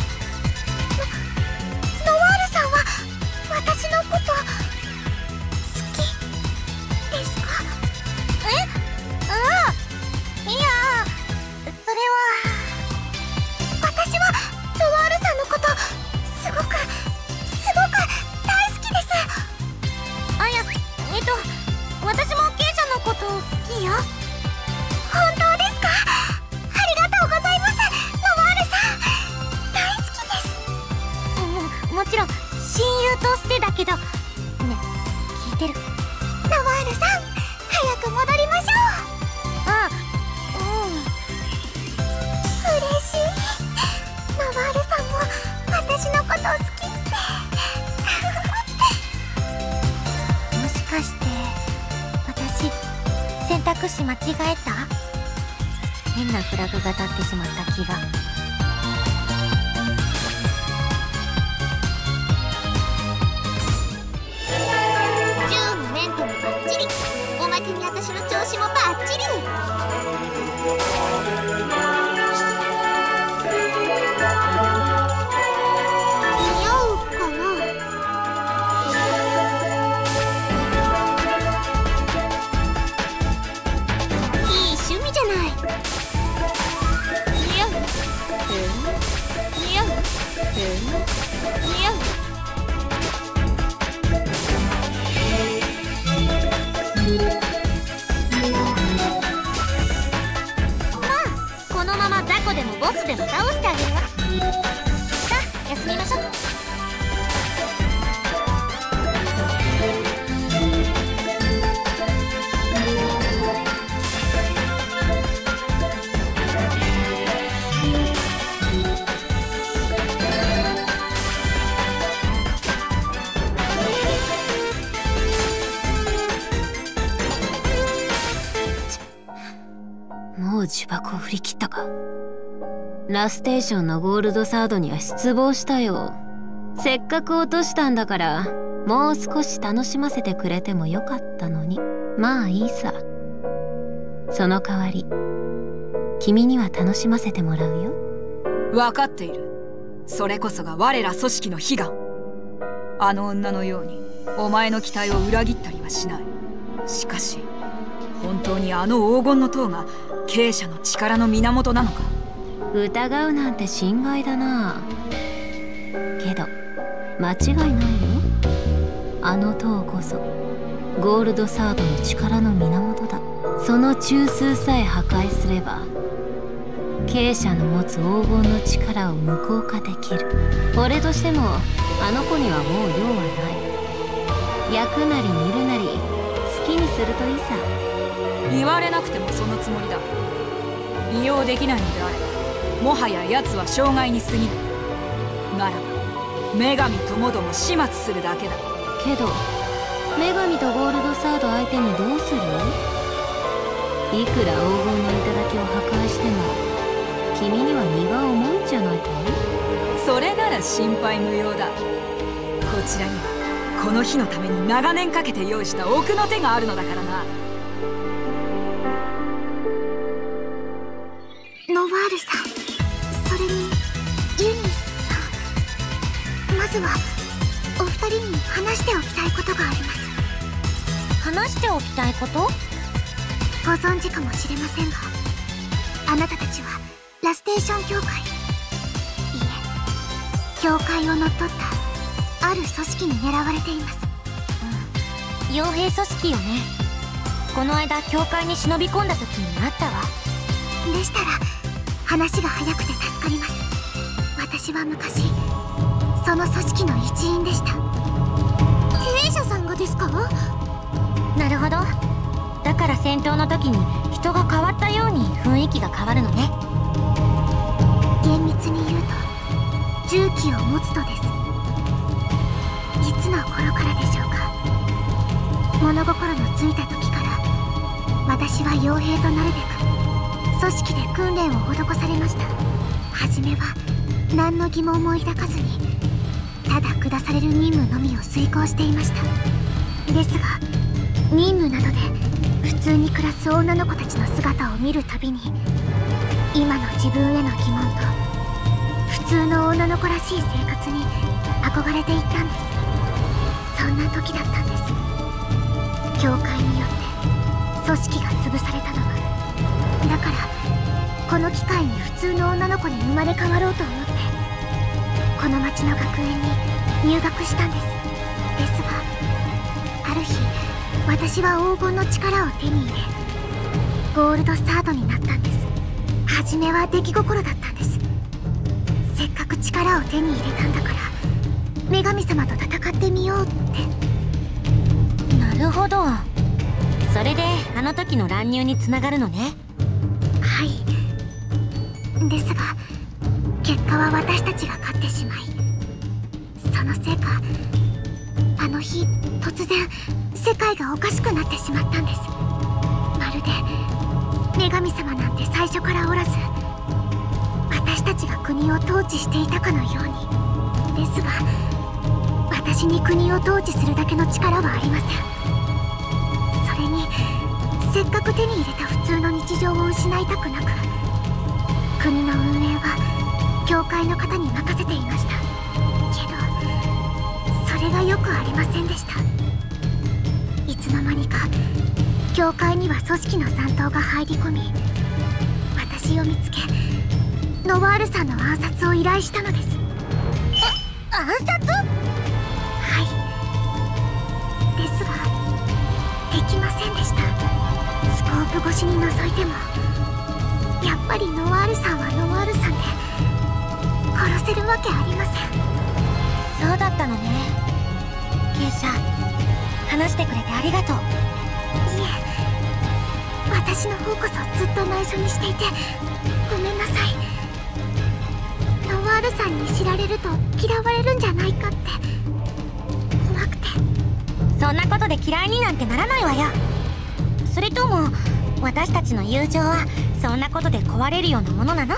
ノワールさんは私のこと好きですか？ いや、それは。 私はノワールさんのことすごく大好きです。 私もケイちゃんのこと好きよ。 本当ですか？ありがとうございます、ノワールさん。大好きです。 もちろん親友としてだけどね。聞いてる？ ノワールさん、早く戻りましょう。嬉しい。ノワールさんも私のこと好きってもしかして私選択肢間違えた？変なフラグが立ってしまった気が。 銃もメントもバッチリ。おまけに私の調子もバッチリ。 このまま雑魚でもボスでも倒してあげるわ。さあ休みましょう。 もう呪縛を振り切ったか。ラステーションのゴールドサードには失望したよ。せっかく落としたんだからもう少し楽しませてくれてもよかったのに。まあいいさ。その代わり君には楽しませてもらうよ。 分かっている。それこそが我ら組織の悲願。あの女のようにお前の期待を裏切ったりはしない。しかし本当にあの黄金の塔が継者の力の源なのか。 疑うなんて心外だな。けど間違いないよ。あの塔こそゴールドサードの力の源だ。その中枢さえ破壊すれば継者の持つ黄金の力を無効化できる。俺としてもあの子にはもう用はない。焼くなり煮るなり好きにするといいさ。 言われなくてもそのつもりだ。利用できないのであればもはや奴は障害に過ぎぬ。ならば女神ともども始末するだけだ。 けど女神とゴールドサード相手にどうする？いくら黄金の頂を破壊しても君には荷が重いんじゃないか？ それなら心配無用だ。こちらにはこの日のために長年かけて用意した奥の手があるのだからな。 ノワールさん、それにユニさん、まずはお二人に話しておきたいことがあります。 話しておきたいこと？ ご存知かもしれませんが、あなたたちはラステーション協会、いえ、 教会を乗っ取ったある組織に狙われています。 傭兵組織よね。この間教会に忍び込んだ時にあったわ。 でしたら話が早くて助かります。私は昔その組織の一員でした。経営者さんがですか？ なるほど。だから戦闘の時に人が変わったように雰囲気が変わるのね。 厳密に言うと銃器を持つとです。いつの頃からでしょうか。物心のついた時から私は傭兵となるべく組織で訓練を施されました。初めは何の疑問も抱かずにただ下される任務のみを遂行していました。ですが任務などで普通に暮らす女の子たちの姿を見るたびに今の自分への疑問と普通の女の子らしい生活に憧れていったんです。そんな時だったんです。教会によって組織が潰されたのは。だからこの機会に普通の女の子に生まれ変わろうと思ってこの町の学園に入学したんです。ですがある日私は黄金の力を手に入れゴールドサードになったんです。初めは出来心だったんです。せっかく力を手に入れたんだから女神様と戦ってみようって。 なるほど。それであの時の乱入につながるのね。 はい。ですが結果は私たちが勝ってしまい、そのせいかあの日突然世界がおかしくなってしまったんです。まるで女神様なんて最初からおらず私たちが国を統治していたかのように。ですが私に国を統治するだけの力はありません。それにせっかく手に入れた普通の日常を失いたくなく国の運営は教会の方に任せていました。けどそれがよくありませんでした。いつの間にか教会には組織の残党が入り込み私を見つけノワールさんの暗殺を依頼したのです。 暗殺？ はい。ですができませんでした。スコープ越しに覗いてもやっぱりノワールさんはノワールさんで殺せるわけありません。 そうだったのね。ケイシャ、話してくれてありがとう。 いえ、私の方こそずっと内緒にしていてごめんなさい。ノワールさんに知られると嫌われるんじゃないかって怖くて。 そんなことで嫌いになんてならないわよ。それとも私たちの友情はそんなことで壊れるようなものなの？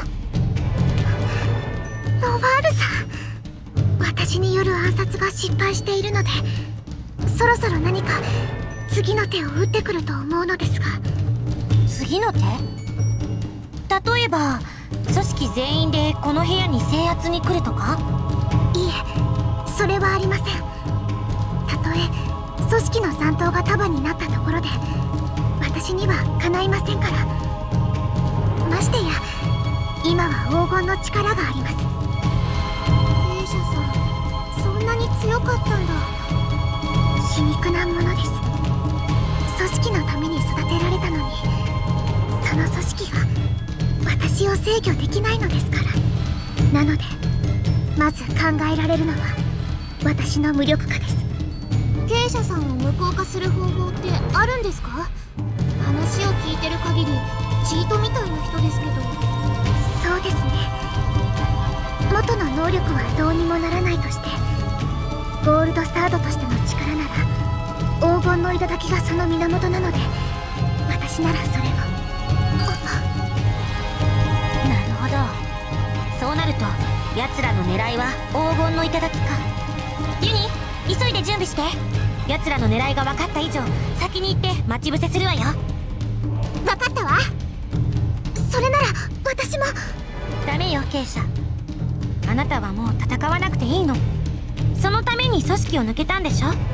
ノワールさん、私による暗殺が失敗しているのでそろそろ何か次の手を打ってくると思うのですが。 次の手？例えば組織全員でこの部屋に制圧に来るとか？ いえ、それはありません。たとえ組織の残党が束になったところで私には叶いませんから。ましてや今は黄金の力があります。弊社さん、そんなに強かったんだ。皮肉なものです。組織のために育てられたのにその組織が私を制御できないのですから。なのでまず考えられるのは私の無力化です。経営者さんを無効化する方法ってあるんですか？話を聞いてる限りチートみたいな人ですけど。そうですね。元の能力はどうにもならないとしてゴールドサードとしての力なら黄金の頂がその源なので私ならそれを。 なるほど。そうなると奴らの狙いは黄金の頂か。ユニ、急いで準備して。奴らの狙いが分かった以上先に行って待ち伏せするわよ。 分かったわ。それなら私も。 ダメよ、ケイシャ。あなたはもう戦わなくていいの。そのために組織を抜けたんでしょ？ でも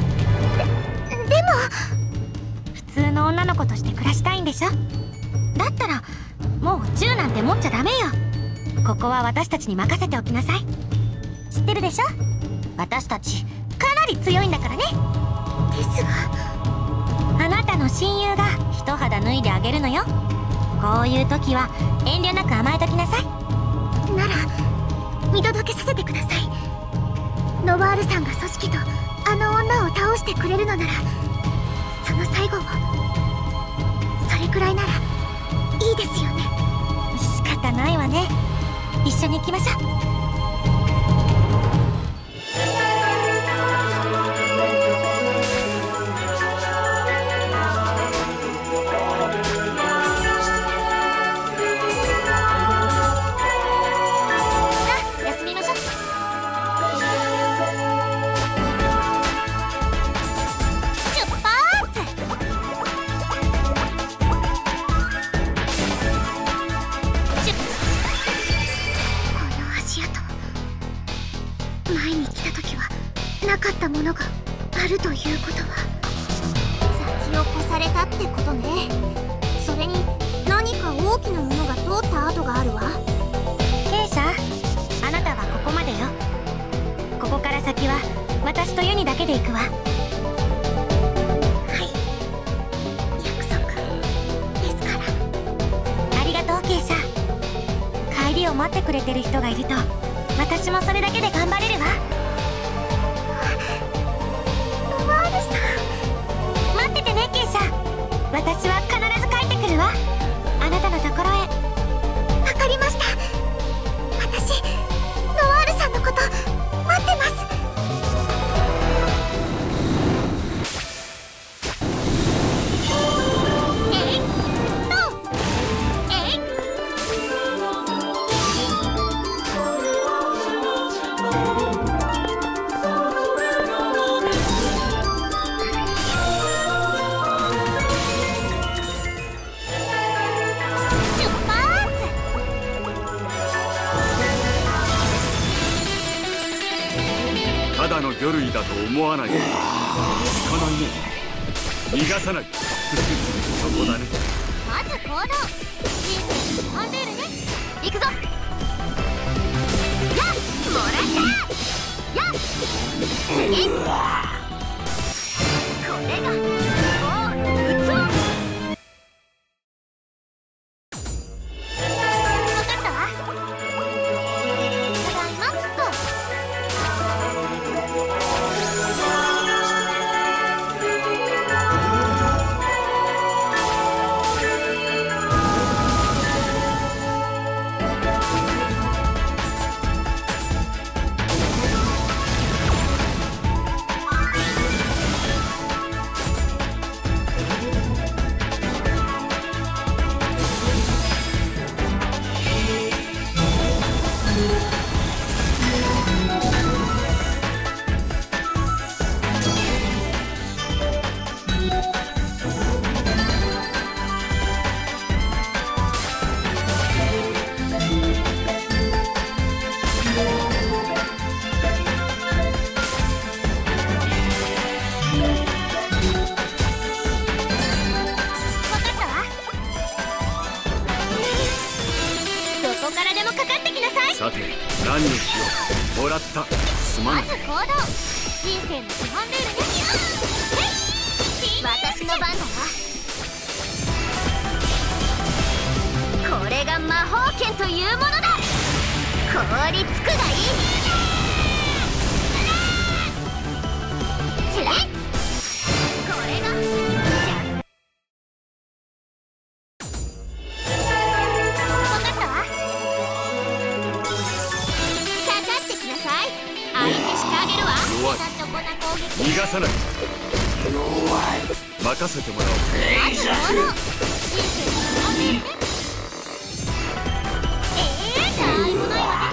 普通の女の子として暮らしたいんでしょ？だったらもう銃なんて持っちゃダメよ。ここは私たちに任せておきなさい。 知ってるでしょ。私たちかなり強いんだからね。 ですが、 あなたの親友が一肌脱いであげるのよ。こういう時は遠慮なく甘えときなさい。 なら見届けさせてください。ノワールさんが組織とあの女を倒してくれるのなら、その最後を。それくらいならいいですよね。 仕方ないわね。一緒に行きましょう。 なかったものがあるということは、先を越されたってことね。それに何か大きなものが通った跡があるわ。 ケイシャ、あなたはここまでよ。ここから先は私とユニだけで行くわ。 はい、約束ですから。 ありがとうケイシャ。帰りを待ってくれてる人がいると私もそれだけで頑張れるわ。待っててねケイシャ。私は必ず帰ってくるわ。あなたのところへ。 わかりました。私ノワールさんのこと待ってます。 ただの魚類だと思わないで。聞かないね。逃がさない。そこだね。 まず行動。人生の基本ルールね。行くぞ。やっ、もらったやっ、次。これがもう器。分かったわ。ただいまっと。 さて何をしよう。もらった。すまない。 まず行動。人生の基本ルールね。私の番だわ。これが魔法剣というものだ。凍りつくがいい。つれこれが分かったわ。かかってきなさい。相手してあげるわ。 弱い。 チョコな攻撃。 逃がさない。任せてもらおう。 まず行動。人生の基本ルールね。ないもないわね。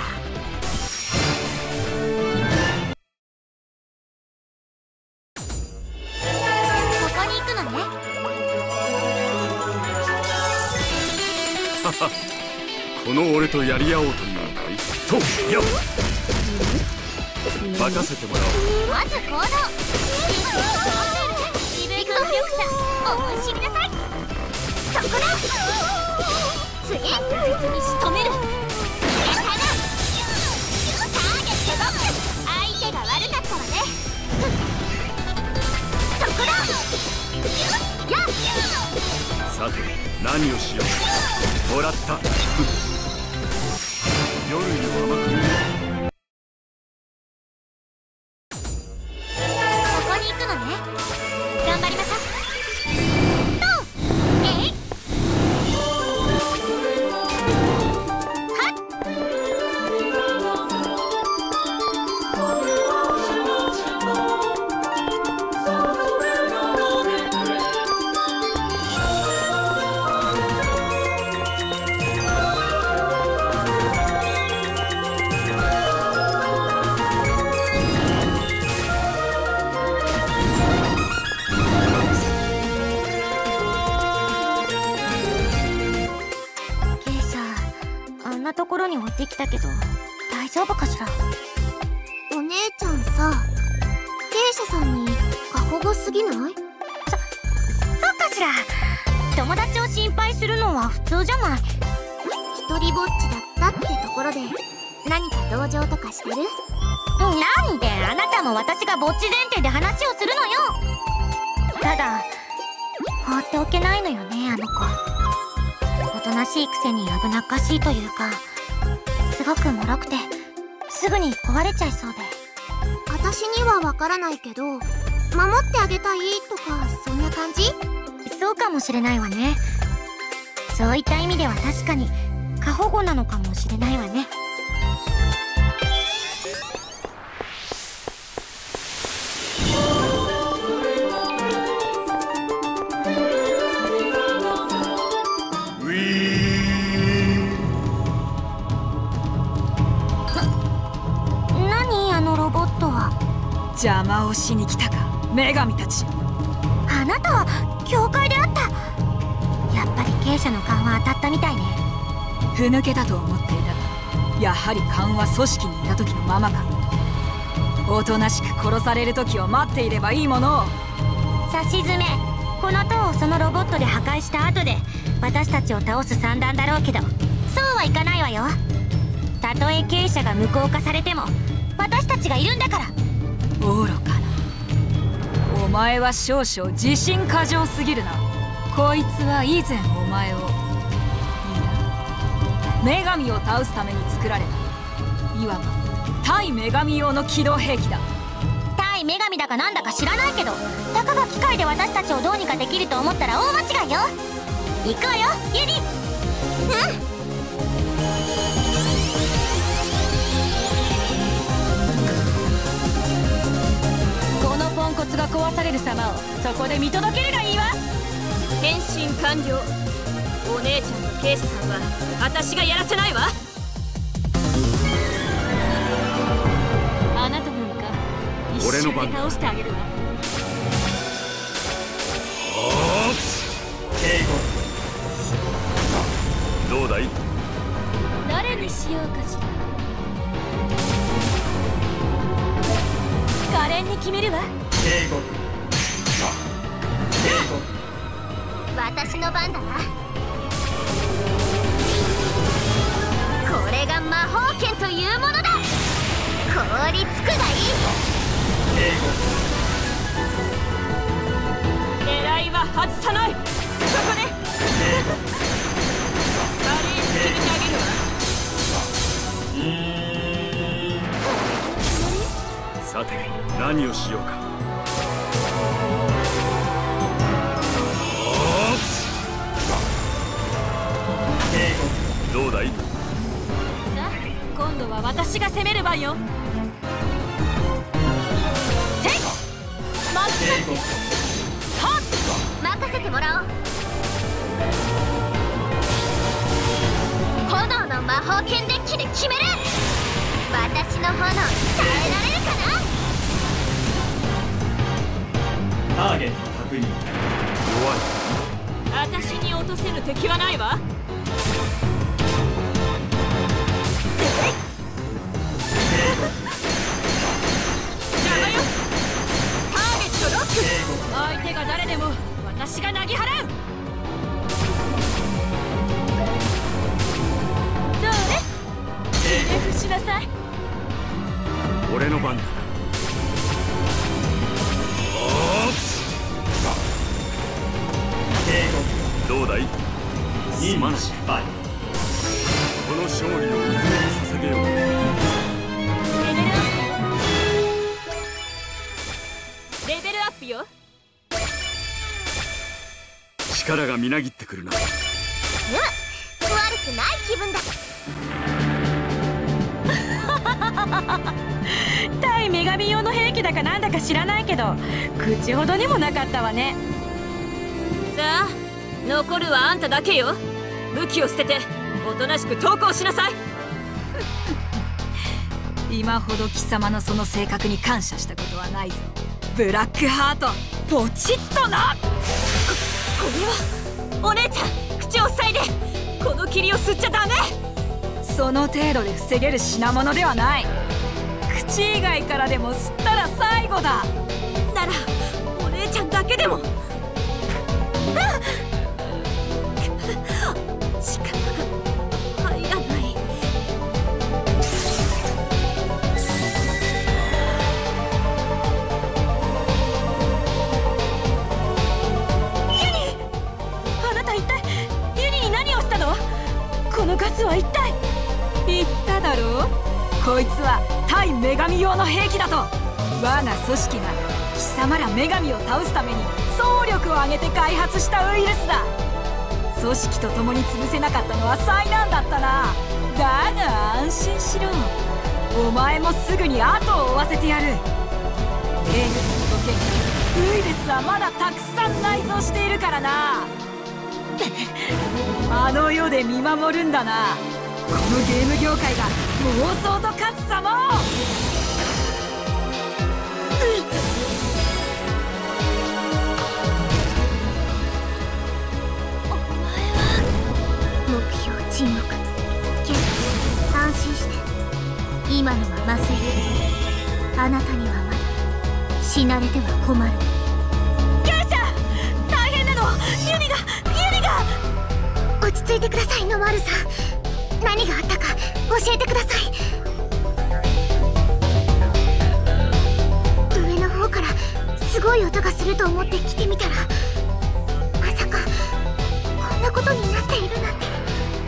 ここに行くのね。 この俺とやり合おうというのかい。とよっ。任せてもらおう。 まず行動。自分の強さ思い知りなさい。そこだ。次確実に仕留める。ターゲットロック。 さて何をしよう。もらった。夜に甘くここに行くのね。頑張りましょう。 ところに置いてきたけど大丈夫かしら。 お姉ちゃんさ、経営者さんに過保護すぎない？ そうかしら。友達を心配するのは普通じゃない。 一人ぼっちだったってところで何か同情とかしてる？ なんであなたも私がぼっち前提で話をするのよ。ただ放っておけないのよね、あの子。おとなしいくせに危なっかしいというか、すごく脆くてすぐに壊れちゃいそうで。 私にはわからないけど、守ってあげたいとかそんな感じ？ そうかもしれないわね。そういった意味では確かに過保護なのかもしれないわね。 邪魔をしに来たか、女神たち。 あなたは教会であった。やっぱり経営者の勘は当たったみたいね。 ふぬけたと思っていた。やはり勘は組織にいた時のままか。おとなしく殺される時を待っていればいいものを。 さしずめ、この塔をそのロボットで破壊した後で私たちを倒す算段だろうけど、そうはいかないわよ。たとえ経営者が無効化されても私たちがいるんだから。 愚かな。お前は少々自信過剰すぎるな。こいつは以前お前を、いや、女神を倒すために作られた、いわば対女神用の機動兵器だ。 対女神だかなんだか知らないけど、たかが機械で私たちをどうにかできると思ったら大間違いよ。行くわよ、ユニ。 このポンコツが壊される様をそこで見届けるがいいわ。 変身完了。お姉ちゃんのケイシさんは私がやらせないわ。 あなたなんか一瞬で倒してあげるわ。 どうだい？ 誰にしようかしら。可憐に決めるわ。 私の番だな。これが魔法剣というものだ。凍りつくがいい。 狙いは外さない。そこでバリーン決めてあげるわ。 さて何をしようか。どうだい？ さあ、今度は私が攻める番よ。せい！待ってはっ！ 任せてもらおう。炎の魔法剣デッキで決める。私の炎に耐えられるかな。 ターゲット確認。 弱い。 私に落とせぬ敵はないわ。邪魔よ。ターゲットロック。 相手が誰でも私がなぎ払う。どうね、ひれ伏しなさい。 俺の番だ。どううだい？すまない。この勝利を泉に捧げよう。 レベルアップよ。 力がみなぎってくるな。 悪くない気分だ。 対女神用の兵器だかなんだか知らないけど、口ほどにもなかったわね。 さあ、残るはあんただけよ。武器を捨てておとなしく投降しなさい。 今ほど貴様のその性格に感謝したことはないぞ。ブラックハート、ポチッとな。 これはお姉ちゃん、口を塞いで。この霧を吸っちゃダメ。 その程度で防げる品物ではない。口以外からでも吸ったら最後だ。 ならお姉ちゃんだけでも。力が入らない。 ユニ、あなた一体ユニに何をしたの？このガスは一体。 言っただろう、こいつは対女神用の兵器だと。我が組織が貴様ら女神を倒すために総力を挙げて開発したウイルスだ。組織と共に潰せなかったのは災難だったな。だが安心しろ、お前もすぐに後を追わせてやる。例に届け、ウイルスはまだたくさん内蔵しているからな。あの世で見守るんだな。このゲーム業界が妄想と勝つ様を。 目標沈黙。けど安心して、今のは麻酔。あなたにはまだ死なれては困る。 勇者、大変なの。ユニが落ち着いてください、ノワールさん。何があったか教えてください。上の方からすごい音がすると思って来てみたら、まさかこんなことになっているなんて。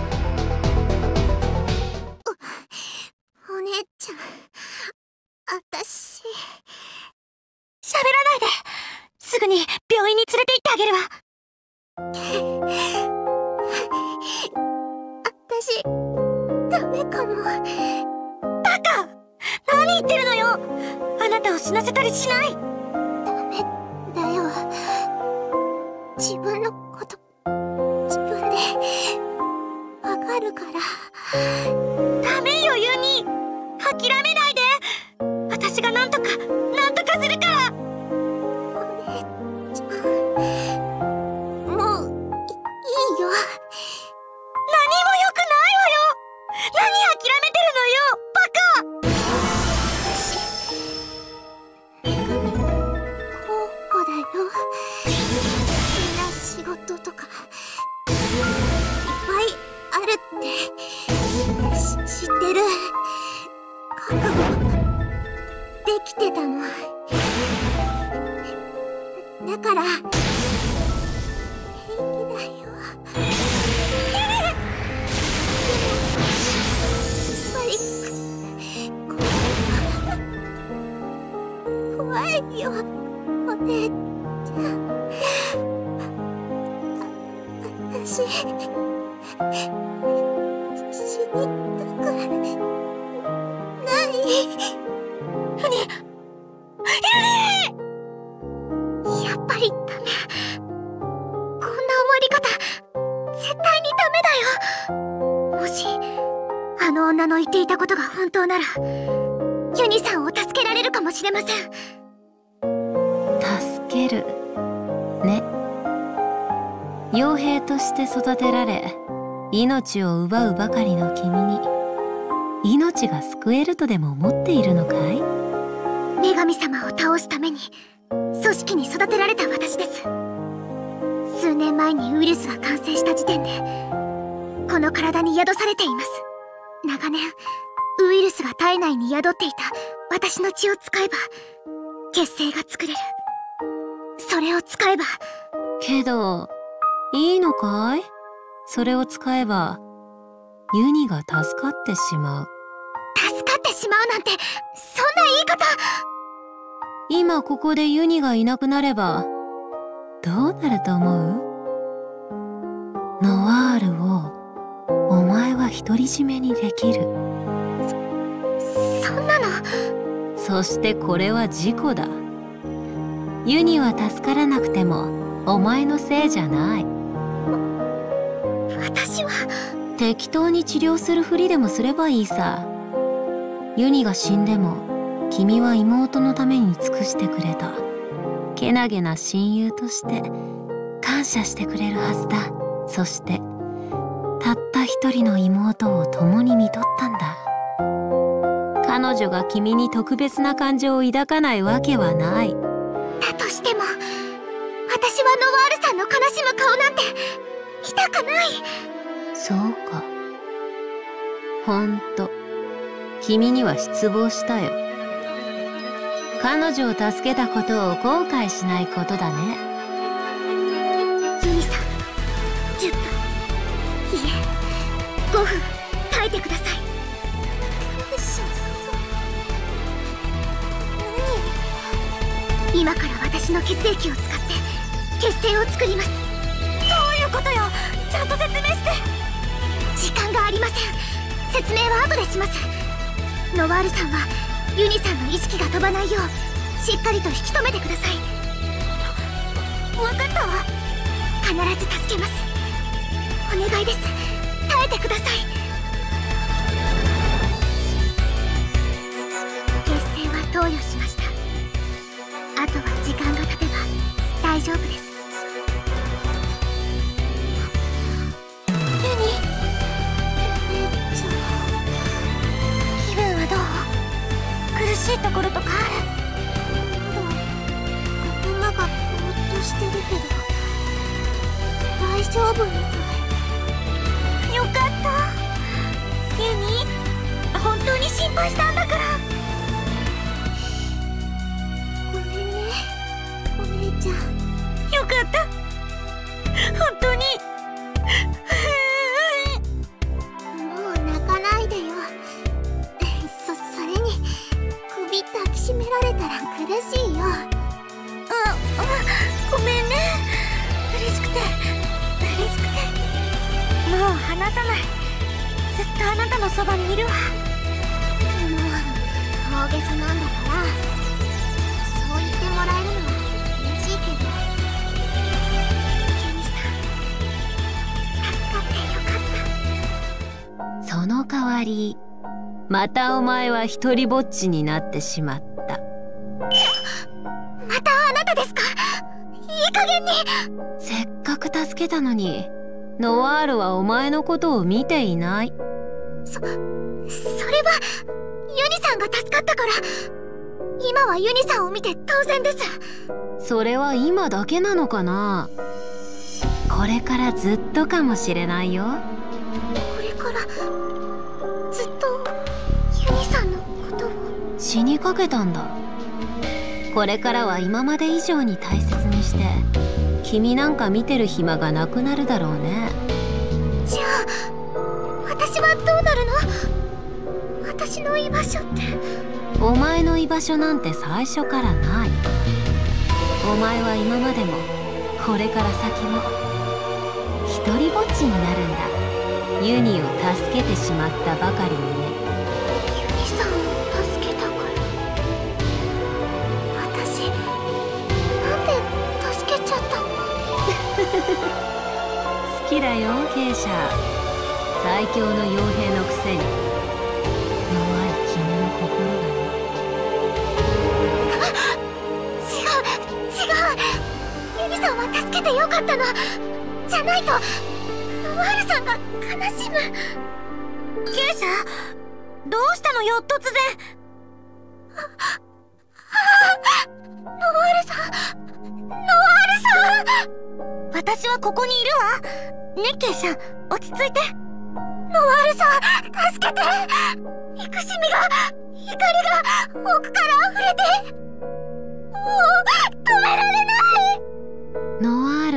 お姉ちゃん、私。 喋らないで。すぐに病院に連れて行ってあげるわ。 私ダメかも。 バカ！何言ってるのよ。あなたを死なせたりしない。 ダメだよ。自分のこと自分でわかるから。 ダメよ、ユニ。諦めないで。私がなんとかするから。 お姉ちゃん、もういいよ。 何諦めてるのよ、バカ！ 候補だよ。みんな仕事とかいっぱいあるって知ってる。覚悟できてたの。だから平気だよ。怖いよ、お姉ちゃん。私死にたくない。 ユニ！ やっぱりダメ。こんな終わり方絶対にダメだよ。もしあの女の言っていたことが本当なら、ユニさんを助けられるかもしれません。 助けるね。傭兵として育てられ命を奪うばかりの君に命が救えるとでも思っているのかい？ 女神様を倒すために組織に育てられた私です。数年前にウイルスが感染した時点でこの体に宿されています。長年ウイルスが体内に宿っていた私の血を使えば血清が作れる。それを使えば。 けどいいのかい？それを使えばユニが助かってしまう。 助かってしまうなんて、そんな言い方。 今ここでユニがいなくなればどうなると思う？ノワールをお前は独り占めにできる。 そんなの。 そしてこれは事故だ。ユニは助からなくてもお前のせいじゃない。 私は適当に治療するふりでもすればいいさ。ユニが死んでも君は妹のために尽くしてくれた。けなげな親友として感謝してくれるはずだ。そしてたった一人の妹を共に看取ったんだ。彼女が君に特別な感情を抱かないわけはない。 だとしても、私はノワールさんの悲しむ顔なんて見たくない。 そうか。ほんと君には失望したよ。彼女を助けたことを後悔しないことだね。 ユニさん、10分、いえ5分耐えてください。今から私の血液を使って血清を作ります。どういうことよ、ちゃんと説明して。時間がありません。説明は後でします。ノワールさんはユニさんの意識が飛ばないようしっかりと引き止めてください。分かったわ。必ず助けます。お願いです。耐えてください。血清は投与しました。あとは時間が経てば大丈夫です。ユニ、気分はどう？苦しいところとかある？頭がぼーっとしてるけど大丈夫みたい。よかった。ユニ、本当に心配したんだから。よかった、本当に。もう泣かないでよ。それに首抱きしめられたら苦しいよ。ごめんね。嬉しくてもう離さない。ずっとあなたのそばにいるわ。もう大げさなんだからそう言ってもらえるのはその代わりまたお前は一人ぼっちになってしまった。 またあなたですか？いい加減に。 せっかく助けたのにノワールはお前のことを見ていない。 それはユニさんが助かったから。今はユニさんを見て当然です。 それは今だけなのかな？これからずっとかもしれないよ。 これからずっとユニさんのことを。 死にかけたんだ。これからは今まで以上に大切にして君なんか見てる暇がなくなるだろうね。 じゃあ私はどうなるの？私の居場所って。 お前の居場所なんて最初からない。お前は今までもこれから先も一人ぼっちになるんだ。ユニを助けてしまったばかりにね。 ユニさんを助けたから。私なんで助けちゃったの？ 好きだよケイシャ。最強の傭兵のくせに弱い君の心がね。 ユニさんは助けてよかったの。じゃないとノワールさんが悲しむ。ケイシャ、どうしたのよ突然。ノワールさん。私はここにいるわ。ね、ケイシャ、落ち着いて。ノワールさん、助けて。憎しみが、怒りが奥から溢れて、もう止められない。 ノワー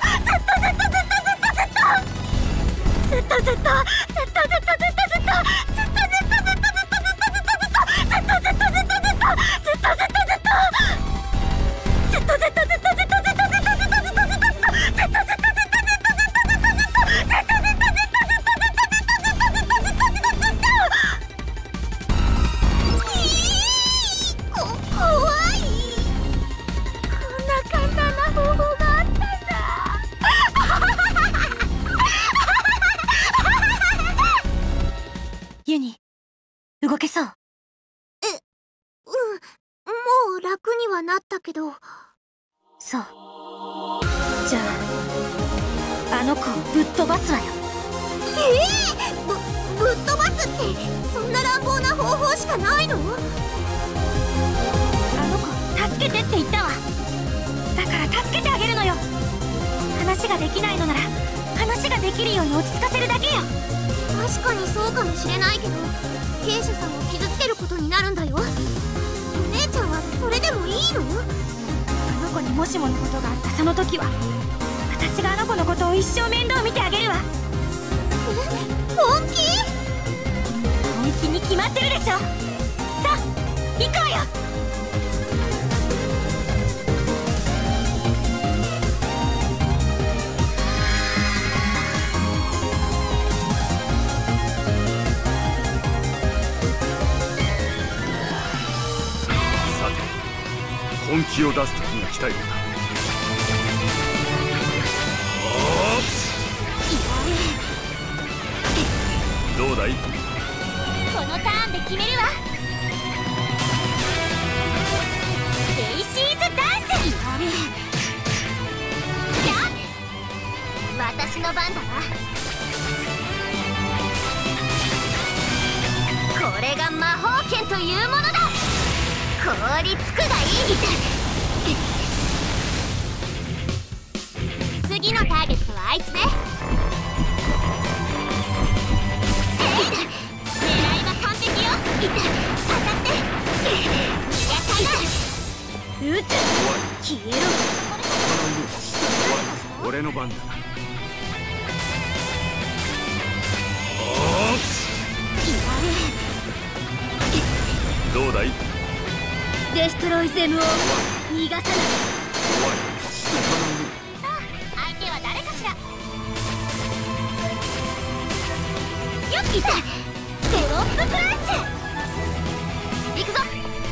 ユニ、動けそう？ もう楽にはなったけど。 そう。じゃあ、あの子をぶっ飛ばすわよ。 ぶっ飛ばすって、そんな乱暴な方法しかないの？ あの子、助けてって言ったわ。だから助けてあげるのよ。話ができないのなら、話ができるように落ち着かせるだけよ。 確かにそうかもしれないけど、経営者さんを傷つけることになるんだよ。お姉ちゃんはそれでもいいの？ あの子にもしものことがあったその時は、私があの子のことを一生面倒見てあげるわ。 本気？ 本気に決まってるでしょ。さあ、行こうよ。 本気を出す時が来たようだ。どうだい？ このターンで決めるわ。レイシーズダンス。私の番だな。これが魔法剣というものだ。凍りつくがいい。次のターゲットはあいつね。狙いは完璧よ。当たって逃がさない。撃つ。消えろ。 俺の番だな。どうだい？ デストロイゼムを逃がさない。さあ、相手は誰かしら。よっ、いた。ドロッププランチ。行くぞ。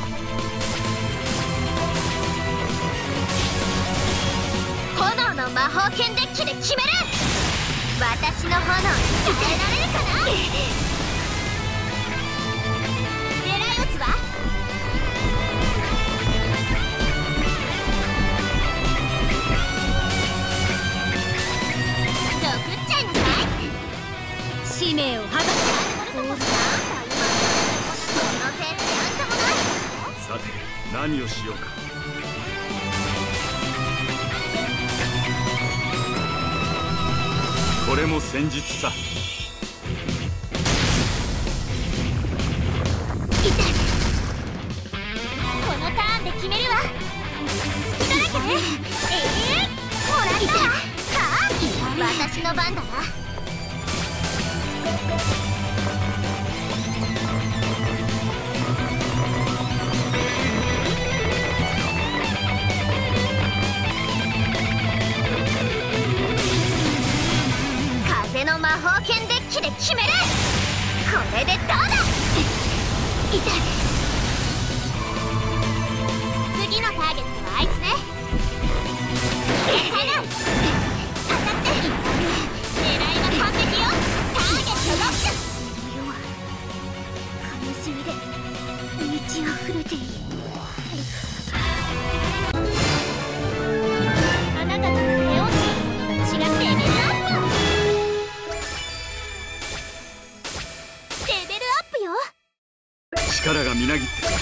炎の魔法剣デッキで決める。私の炎に耐えられるかな。 使命を果たす。 さて何をしようか。これも戦術さ。 このターンで決めるわ。隙だらけね。もらった。さあ私の番だな。風の魔法剣デッキで決める。これでどうだ。痛い。次のターゲットはあいつね。当たって。狙いは完璧よ。ターゲットロック。世は悲しみで満ち溢れている。あなたとの手を私がレベルアップ。レベルアップよ。 力がみなぎってるな。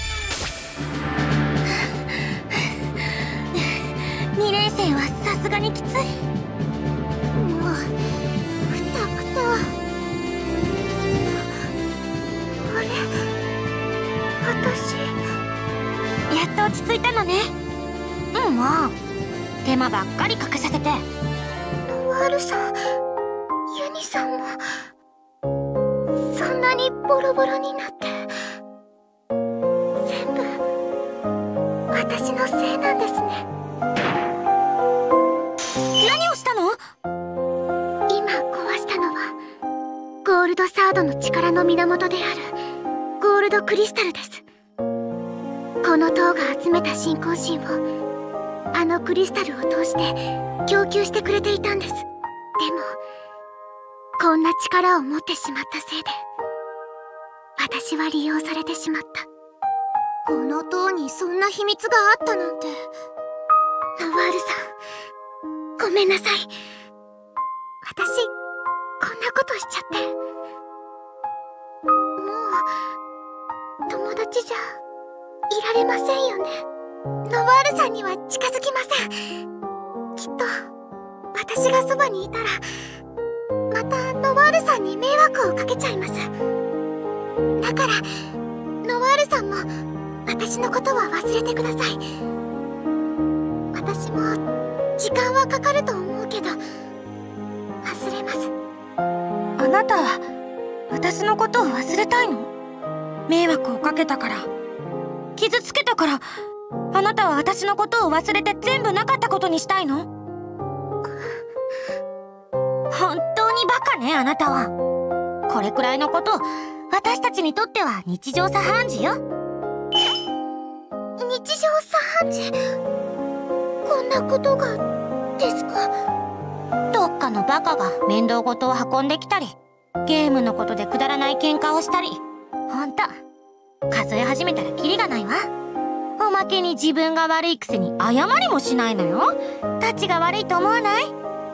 2連戦はさすがにきつい。もうくたくた。あれ、私やっと落ち着いたのね。もう手間ばっかりかけさせて。ノワールさん、ユニさんもそんなにボロボロになって、全部私のせいなんですね。何をしたの？今壊したのはゴールドサードの力の源であるゴールドクリスタルです。この塔が集めた信仰心をあのクリスタルを通して供給してくれていたんです。でもこんな力を持ってしまったせいで私は利用されてしまった。この塔にそんな秘密があったなんて。ノワールさん、ごめんなさい。私こんなことしちゃって。もう友達じゃいられませんよね。ノワールさんには近づきません。きっと私がそばにいたらまたノワールさんに迷惑をかけちゃいます。だからノワールさんも私のことは忘れてください。私も時間はかかると思うけど忘れます。あなたは私のことを忘れたいの？迷惑をかけたから、傷つけたから、あなたは私のことを忘れて全部なかったことにしたいの？本当にバカね、あなたは。これくらいのこと私たちにとっては日常茶飯事よ。日常茶飯事？こんなことがですか？どっかのバカが面倒事を運んできたり、ゲームのことでくだらない喧嘩をしたり。ほんと数え始めたらキリがないわ。おまけに自分が悪いくせに謝りもしないのよ。タチが悪いと思わない？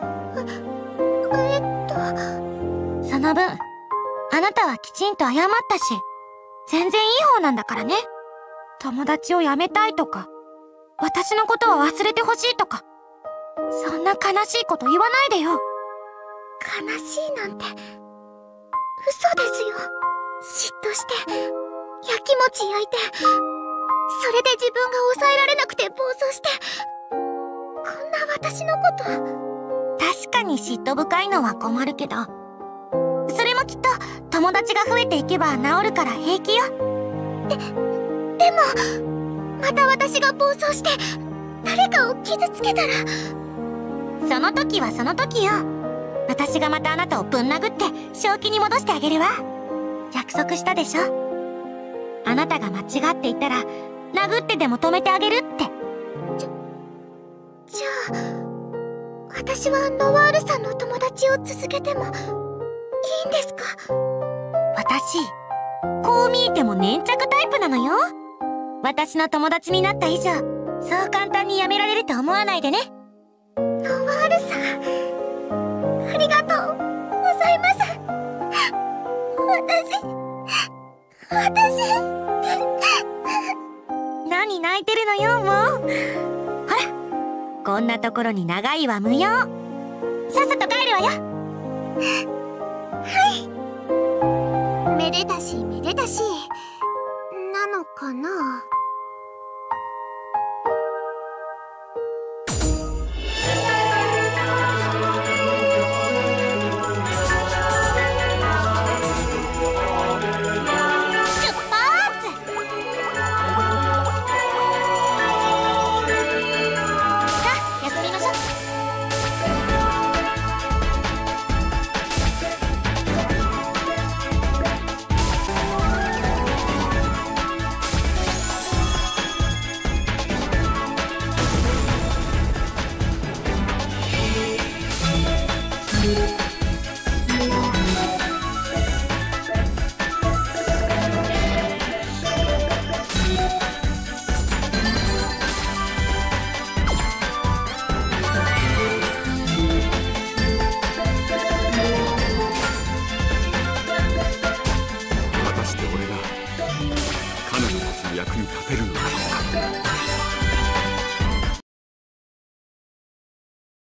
その分あなたはきちんと謝ったし、全然いい方なんだからね。友達を辞めたいとか、私のことは忘れてほしいとか、そんな悲しいこと言わないでよ。悲しいなんて嘘ですよ。嫉妬してやきもち焼いて、それで自分が抑えられなくて暴走して、こんな私のこと。確かに嫉妬深いのは困るけど、それもきっと友達が増えていけば治るから平気よ。でもまた私が暴走して誰かを傷つけたら、その時はその時よ。私がまたあなたをぶん殴って正気に戻してあげるわ。約束したでしょ。あなたが間違っていたら殴ってでも止めてあげるって。じゃあ私はノワールさんの友達を続けてもいいんですか？私こう見えても粘着タイプなのよ。私の友達になった以上、そう簡単にやめられると思わないでね。ノワールさん、ありがとうございます。 何泣いてるのよ、もう。ほら、こんなところに長いは無用。さっさと帰るわよ。 はい。めでたしめでたしなのかな。 役に立てるのだろうか。